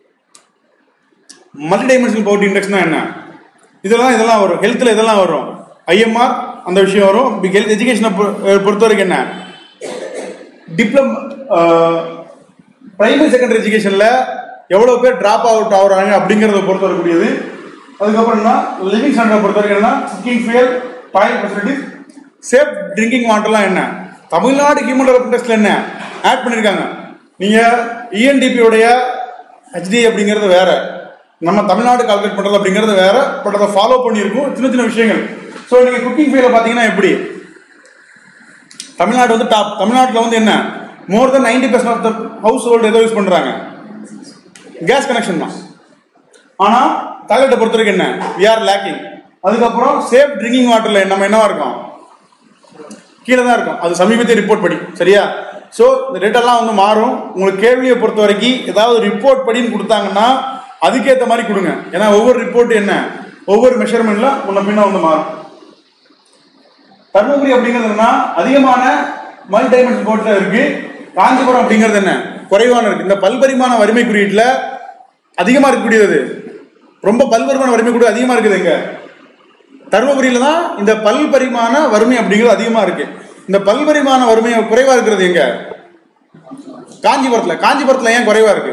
மல்டி டைமென்ஷனல் பவர்ட்டி இண்டெக்ஸ்னா என்ன, இதெல்லாம் வரும். ஹெல்த்ல இதெல்லாம் வரும், ஐஎம்ஆர் அந்த விஷயம் வரும். ஹெல்த் எஜுகேஷனை பொறுத்த வரைக்கும் என்ன டிப்ளமோ பிரைமரி செகண்டரி எஜுகேஷன்ல எவ்வளவு பேர் டிராப் அவுட் ஆகுறாங்க அப்படிங்கறத பொறுத்த வரக்கூடியது. அதுக்கப்புறம் என்ன லிவிங் ஸ்டாண்டர்ட் பொறுத்த வரைக்கும் என்ன cooking fuel, toilet facilities, safe drinking வாட்டர்லாம் என்ன தமிழ்நாடு ஹியூமன் டெவலப்மெண்ட் டெஸ்ட்ல என்ன ஆட் பண்ணிருக்காங்க. நீங்க இஎன்டிபி உடைய ஹெச்டி அப்படிங்கிறது வேற, நம்ம தமிழ்நாடு கால்குலேட் பண்றது அப்படிங்கிறது வேற. பட் அதை ஃபாலோ பண்ணியிருக்கும் சின்ன சின்ன விஷயங்கள். ஸோ நீங்க குக்கிங் ஃபீல்ல பாத்தீங்கன்னா எப்படி தமிழ்நாடு வந்து டாப். தமிழ்நாட்டில் வந்து என்ன more than 90% of the household எதோ யூஸ் பண்றாங்க கேஸ் கனெக்ஷன் தான். ஆனா டாய்லெட்டை பொறுத்த வரைக்கும் என்ன வி ஆர் லேக்கிங். அதுக்கப்புறம் சேஃப் ட்ரிங்கிங் வாட்டர்ல நம்ம என்னவா இருக்கோம் கீழே தான் இருக்கும். அது சமீபத்திய ரிப்போர்ட் படி சரியா. ஸோ இந்த டேட்டெல்லாம் வந்து மாறும். உங்களுக்கு கேள்வியை பொறுத்த வரைக்கும் ஏதாவது ரிப்போர்ட் படின்னு கொடுத்தாங்கன்னா அதுக்கேற்ற மாதிரி கொடுங்க. ஏன்னா ஒவ்வொரு ரிப்போர்ட் என்ன ஒவ்வொரு மெஷர்மெண்ட்ல முன்ன பின்ன வந்து மாறும். தர்மபுரி அப்படிங்கிறதுனா அதிகமான மல்டி டைமென்ஷனல் போர்ட்ல இருக்கு. காஞ்சிபுரம் அப்படிங்கிறது என்ன குறைவான இருக்கு. இந்த பல்பரிமாண வறுமை குறியீட்டுல அதிகமா இருக்கக்கூடியது, ரொம்ப பல்பரிமாண வறுமை கூட அதிகமா இருக்குது எங்க தர்மபுரியில தான். இந்த பல்பரிமாண வறுமை அப்படிங்கிறது அதிகமா இருக்கு. இந்த பல்பரிமாண வறுமை குறைவா இருக்கிறது எங்க? காஞ்சிபுரத்துல. காஞ்சிபுரத்துல ஏன் குறைவா இருக்கு?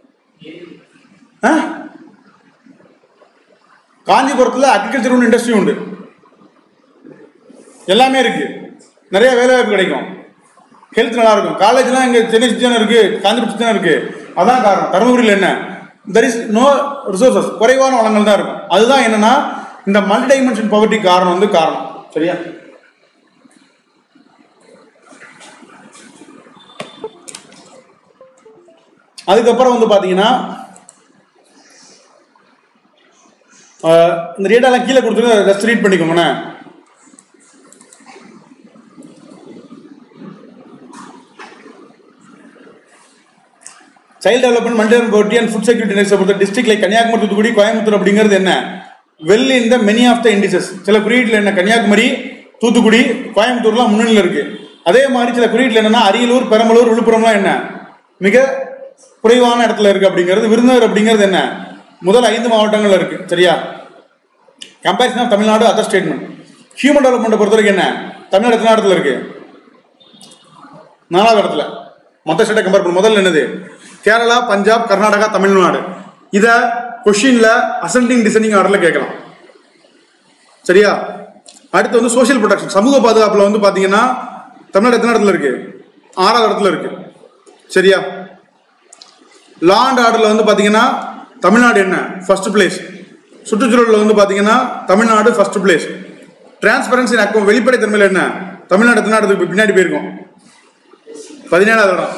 காஞ்சிபுரத்துல அக்ரிகல்ச்சர் உண்டு, இண்டஸ்ட்ரி உண்டு, எல்லாமே இருக்கு, நிறைய வேலை வாய்ப்பு கிடைக்கும், ஹெல்த் நல்லா இருக்கும். காலேஜ்லாம் இங்க சென்னை சுற்றி தானே இருக்கு, காஞ்சிபுரம் சுற்றி தானே இருக்கு. அதான் காரணம். தருமபுரியில் என்ன, தெர் இஸ் நோ ரிசோர்சஸ், குறைவான வளங்கள் தான் இருக்கும். அதுதான் என்னன்னா இந்த மல்டி டைமென்ஷன் பவர்ட்டி காரணம் காரணம். சரியா? அதுக்கப்புறம் பாத்தீங்கன்னா இந்த டேட்டாலாம் கீழே கொடுத்துருங்க, ஜஸ்ட் ரீட் பண்ணிக்கோங்க. Child development, multi poverty and food security index பொறுத்த டிஸ்ட்ரிக்ட் லைக் கன்னியாகுமரி, தூத்துக்குடி, கோயம்புத்தூர் அப்படிங்கிறது என்ன, well in the many of the indices. சில குறியீட்டில் என்ன கன்னியாகுமரி, தூத்துக்குடி, கோயம்புத்தூர்லாம் முன்னணியில் இருக்கு. அதே மாதிரி சில குறியீட்டில் என்னன்னா அரியலூர், பெரம்பலூர், விழுப்புரம்லாம் என்ன மிக குறைவான இடத்துல இருக்கு அப்படிங்கிறது. விருதுநகர் அப்படிங்கிறது என்ன முதல் 5 மாவட்டங்கள் இருக்கு. சரியா? Comparison of Tamil Nadu other statement. Human development பொறுத்த வரைக்கும் என்ன, தமிழ்நாடு எத்தனை இடத்துல இருக்கு? 4வது இடத்துல. மற்ற ஸ்டேட்டை கம்பேர் பண்ண முதல்ல என்னது, கேரளா, பஞ்சாப், கர்நாடகா, தமிழ்நாடு. இதை கொஸ்டின்ல அசெண்டிங் டிசெண்டிங் ஆர்டர்ல கேட்கலாம். சரியா? அடுத்து சோசியல் ப்ரொடெக்ஷன், சமூக பாதுகாப்புல பாத்தீங்கன்னா தமிழ்நாடு எத்தனை இடத்துல இருக்கு? 6வது இடத்துல இருக்கு. சரியா? லா அண்ட் ஆர்டர்ல பாத்தீங்கன்னா தமிழ்நாடு என்ன ஃபர்ஸ்ட் பிளேஸ். சுற்றுச்சூழல் பாத்தீங்கன்னா Tamil Nadu first place. Transparency account, வெளிப்படை தன்மையில் என்ன தமிழ்நாடு எத்தனை இடத்துக்கு பின்னாடி போயிருக்கும்? 17வது இடம்.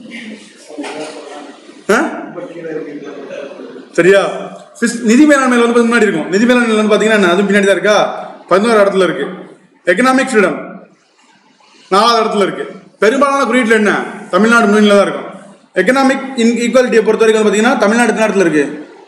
சரியா? நிதி மேலாண்மையில முன்னாடி இருக்கும். நிதி மேலாண்மையில பாத்தீங்கன்னா அது பின்னாடி தான் இருக்கா, 11வது இடத்துல இருக்கு. எக்கனாமிக் ஃப்ரீடம் 4வது இடத்துல இருக்கு. பெரும்பாலான குறியீட்டுல என்ன தமிழ்நாடு முன்னணியில தான் இருக்கும். எக்கனாமிக் இன்இக்வாலிட்டியை பொறுத்த வரைக்கும் பாத்தீங்கன்னா தமிழ்நாடு எத்தனை இடத்துல இருக்கு?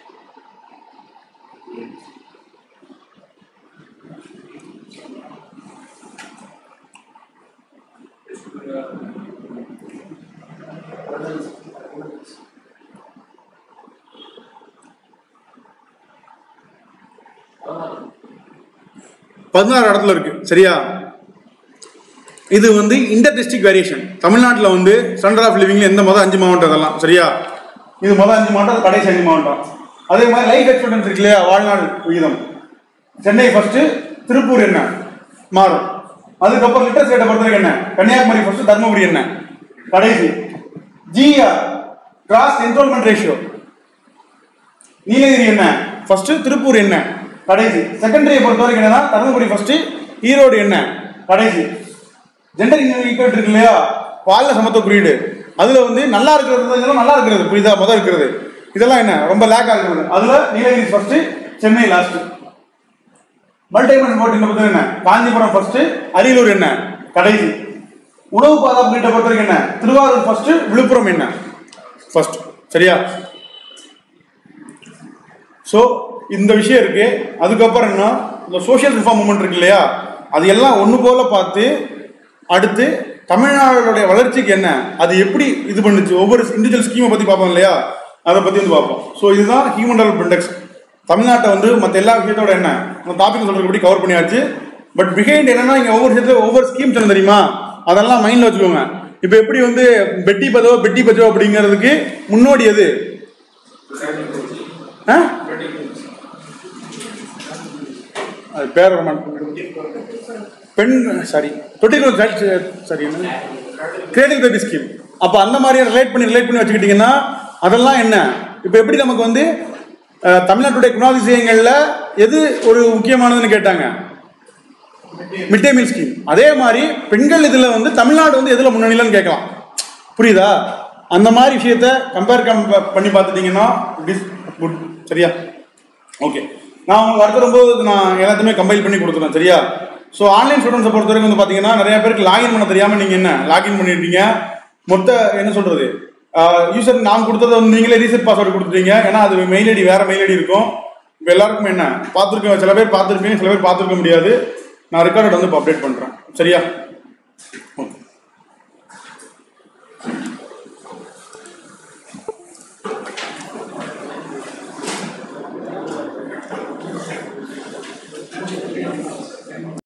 பதினாறு இடத்துல இருக்கு. சரியா? இது இன்டர் டிஸ்ட்ரிக்ட் வேரியேஷன். தமிழ்நாட்டில் ஸ்டாண்டர்ட் ஆஃப் லிவிங்ல எந்த மொதல் 5 மாவட்டம் இதெல்லாம். சரியா? இது மொதல் 5 மாவட்டம், கடைசி 5 மாவட்டம். அதே மாதிரி லைஃப் எக்ஸ்பெக்டன்சி இருக்கு இல்லையா, வாழ்நாள் விகிதம். சென்னை ஃபர்ஸ்ட், திருப்பூர் என்ன மாறும். அதுக்கப்புறம் லிட்டர் ஸ்டேட்டை பொறுத்த வரைக்கும் என்ன, கன்னியாகுமரி ஃபர்ஸ்ட், தர்மபுரி என்ன கடைசி. G R gross enrolment ratio, Nilgiri என்ன ஃபர்ஸ்ட், திருப்பூர் என்ன கடைசி. செகண்டரியை பொறுத்த வரைக்கும் என்னன்னா தர்மபுரி ஃபர்ஸ்ட், ஈரோடு என்ன கடைசி. ஜெண்டர் ஈக்குவலிட்டி இருக்கு இல்லையா, பால்ல சமத்துவ குறியீடு, அதுல நல்லா இருக்கிறது, இதெல்லாம் நல்லா இருக்கிறது, புரியுதா, முதல் இருக்கிறது, இதெல்லாம் என்ன ரொம்ப லேக் ஆகுறது. அதுல நீலகிரி ஃபர்ஸ்ட், சென்னை லாஸ்ட். மல்டிமன் போட்டிங் என்ன, காஞ்சிபுரம் ஃபர்ஸ்ட், அரியலூர் என்ன கடைசி. உணவு பாதுகாப்பு கிட்ட பொறுத்த வரைக்கும் என்ன, திருவாரூர் ஃபர்ஸ்ட், விழுப்புரம் என்ன ஃபர்ஸ்ட். சரியா? சோ இந்த விஷயம் இருக்கு. அதுக்கப்புறம் என்ன, இந்த சோசியல் ரிஃபார்ம் மூவ்மெண்ட் இருக்கு இல்லையா, அது எல்லாம் ஒண்ணு போல பார்த்து அடுத்து தமிழ்நாடுடைய வளர்ச்சிக்கு என்ன, அது எப்படி இது பண்ணுச்சு, ஒவ்வொரு இண்டிவிஜுவல் ஸ்கீமை பத்தி பார்ப்போம் இல்லையா, அதை பத்தி பார்ப்போம். ஸோ இதுதான் ஹியூமன் டெவலப்மெண்ட் இண்டெக்ஸ். தமிழ்நாட்டை மற்ற எல்லா விஷயத்தோட என்ன டாபிக் சொல்றதுக்கு கவர் பண்ணியாச்சு. பட் பிஹைண்ட் என்னன்னா இங்க ஒவ்வொரு விஷயத்துல ஒவ்வொரு ஸ்கீம் சொன்ன தெரியுமா, அதெல்லாம் மைண்ட்ல வச்சுக்கோங்க. இப்ப எப்படி பெட்டி பச்சோ அப்படிங்கிறதுக்கு முன்னோடி எது, அது பேர் பெண் சாரி தொட்டில் சாரி கிரேடில் பேபி ஸ்கீம். அப்ப அந்த மாதிரி ரிலேட் பண்ணி வச்சுக்கிட்டீங்கன்னா அதெல்லாம் என்ன, இப்ப எப்படி நமக்கு தமிழ்நாட்டுடைய குணாதிசயங்கள்ல எது ஒரு முக்கியமானதுன்னு கேட்டாங்க, மிட் டே மீல் ஸ்கீம். அதே மாதிரி பெண்கள் இதுல தமிழ்நாடு எதுல முன்னணிலன்னு கேட்கலாம், புரியுதா? அந்த மாதிரி விஷயத்த கம்பேர் பண்ணி பார்த்துட்டீங்கன்னா குட். சரியா? ஓகே, நான் உங்களுக்கு அடுத்த வரும்போது நான் எல்லாத்தையுமே கம்பைல் பண்ணி கொடுத்துறேன். சரியா? ஸோ ஆன்லைன் ஸ்டூடெண்ட்ஸை பொறுத்த வரைக்கும் பார்த்தீங்கன்னா நிறைய பேருக்கு லாகின் பண்ண தெரியாமல் நீங்கள் என்ன லாகின் பண்ணிட்டீங்க. மொத்த என்ன சொல்றது, யூசர் நான் கொடுத்ததை நீங்களே ரீசெட் பாஸ்வேர்டு கொடுத்துட்டீங்க. ஏன்னா அது மெயில் ஐடி வேற மெயில் ஐடி இருக்கும். இப்போ எல்லாருக்கும் என்ன பார்த்துருக்கேன், சில பேர் பார்த்துருப்பீங்க, சில பேர் பார்த்துருக்க முடியாது. நான் ரெக்கார்டு இப்போ அப்டேட் பண்ணுறேன். சரியா? ஓகே.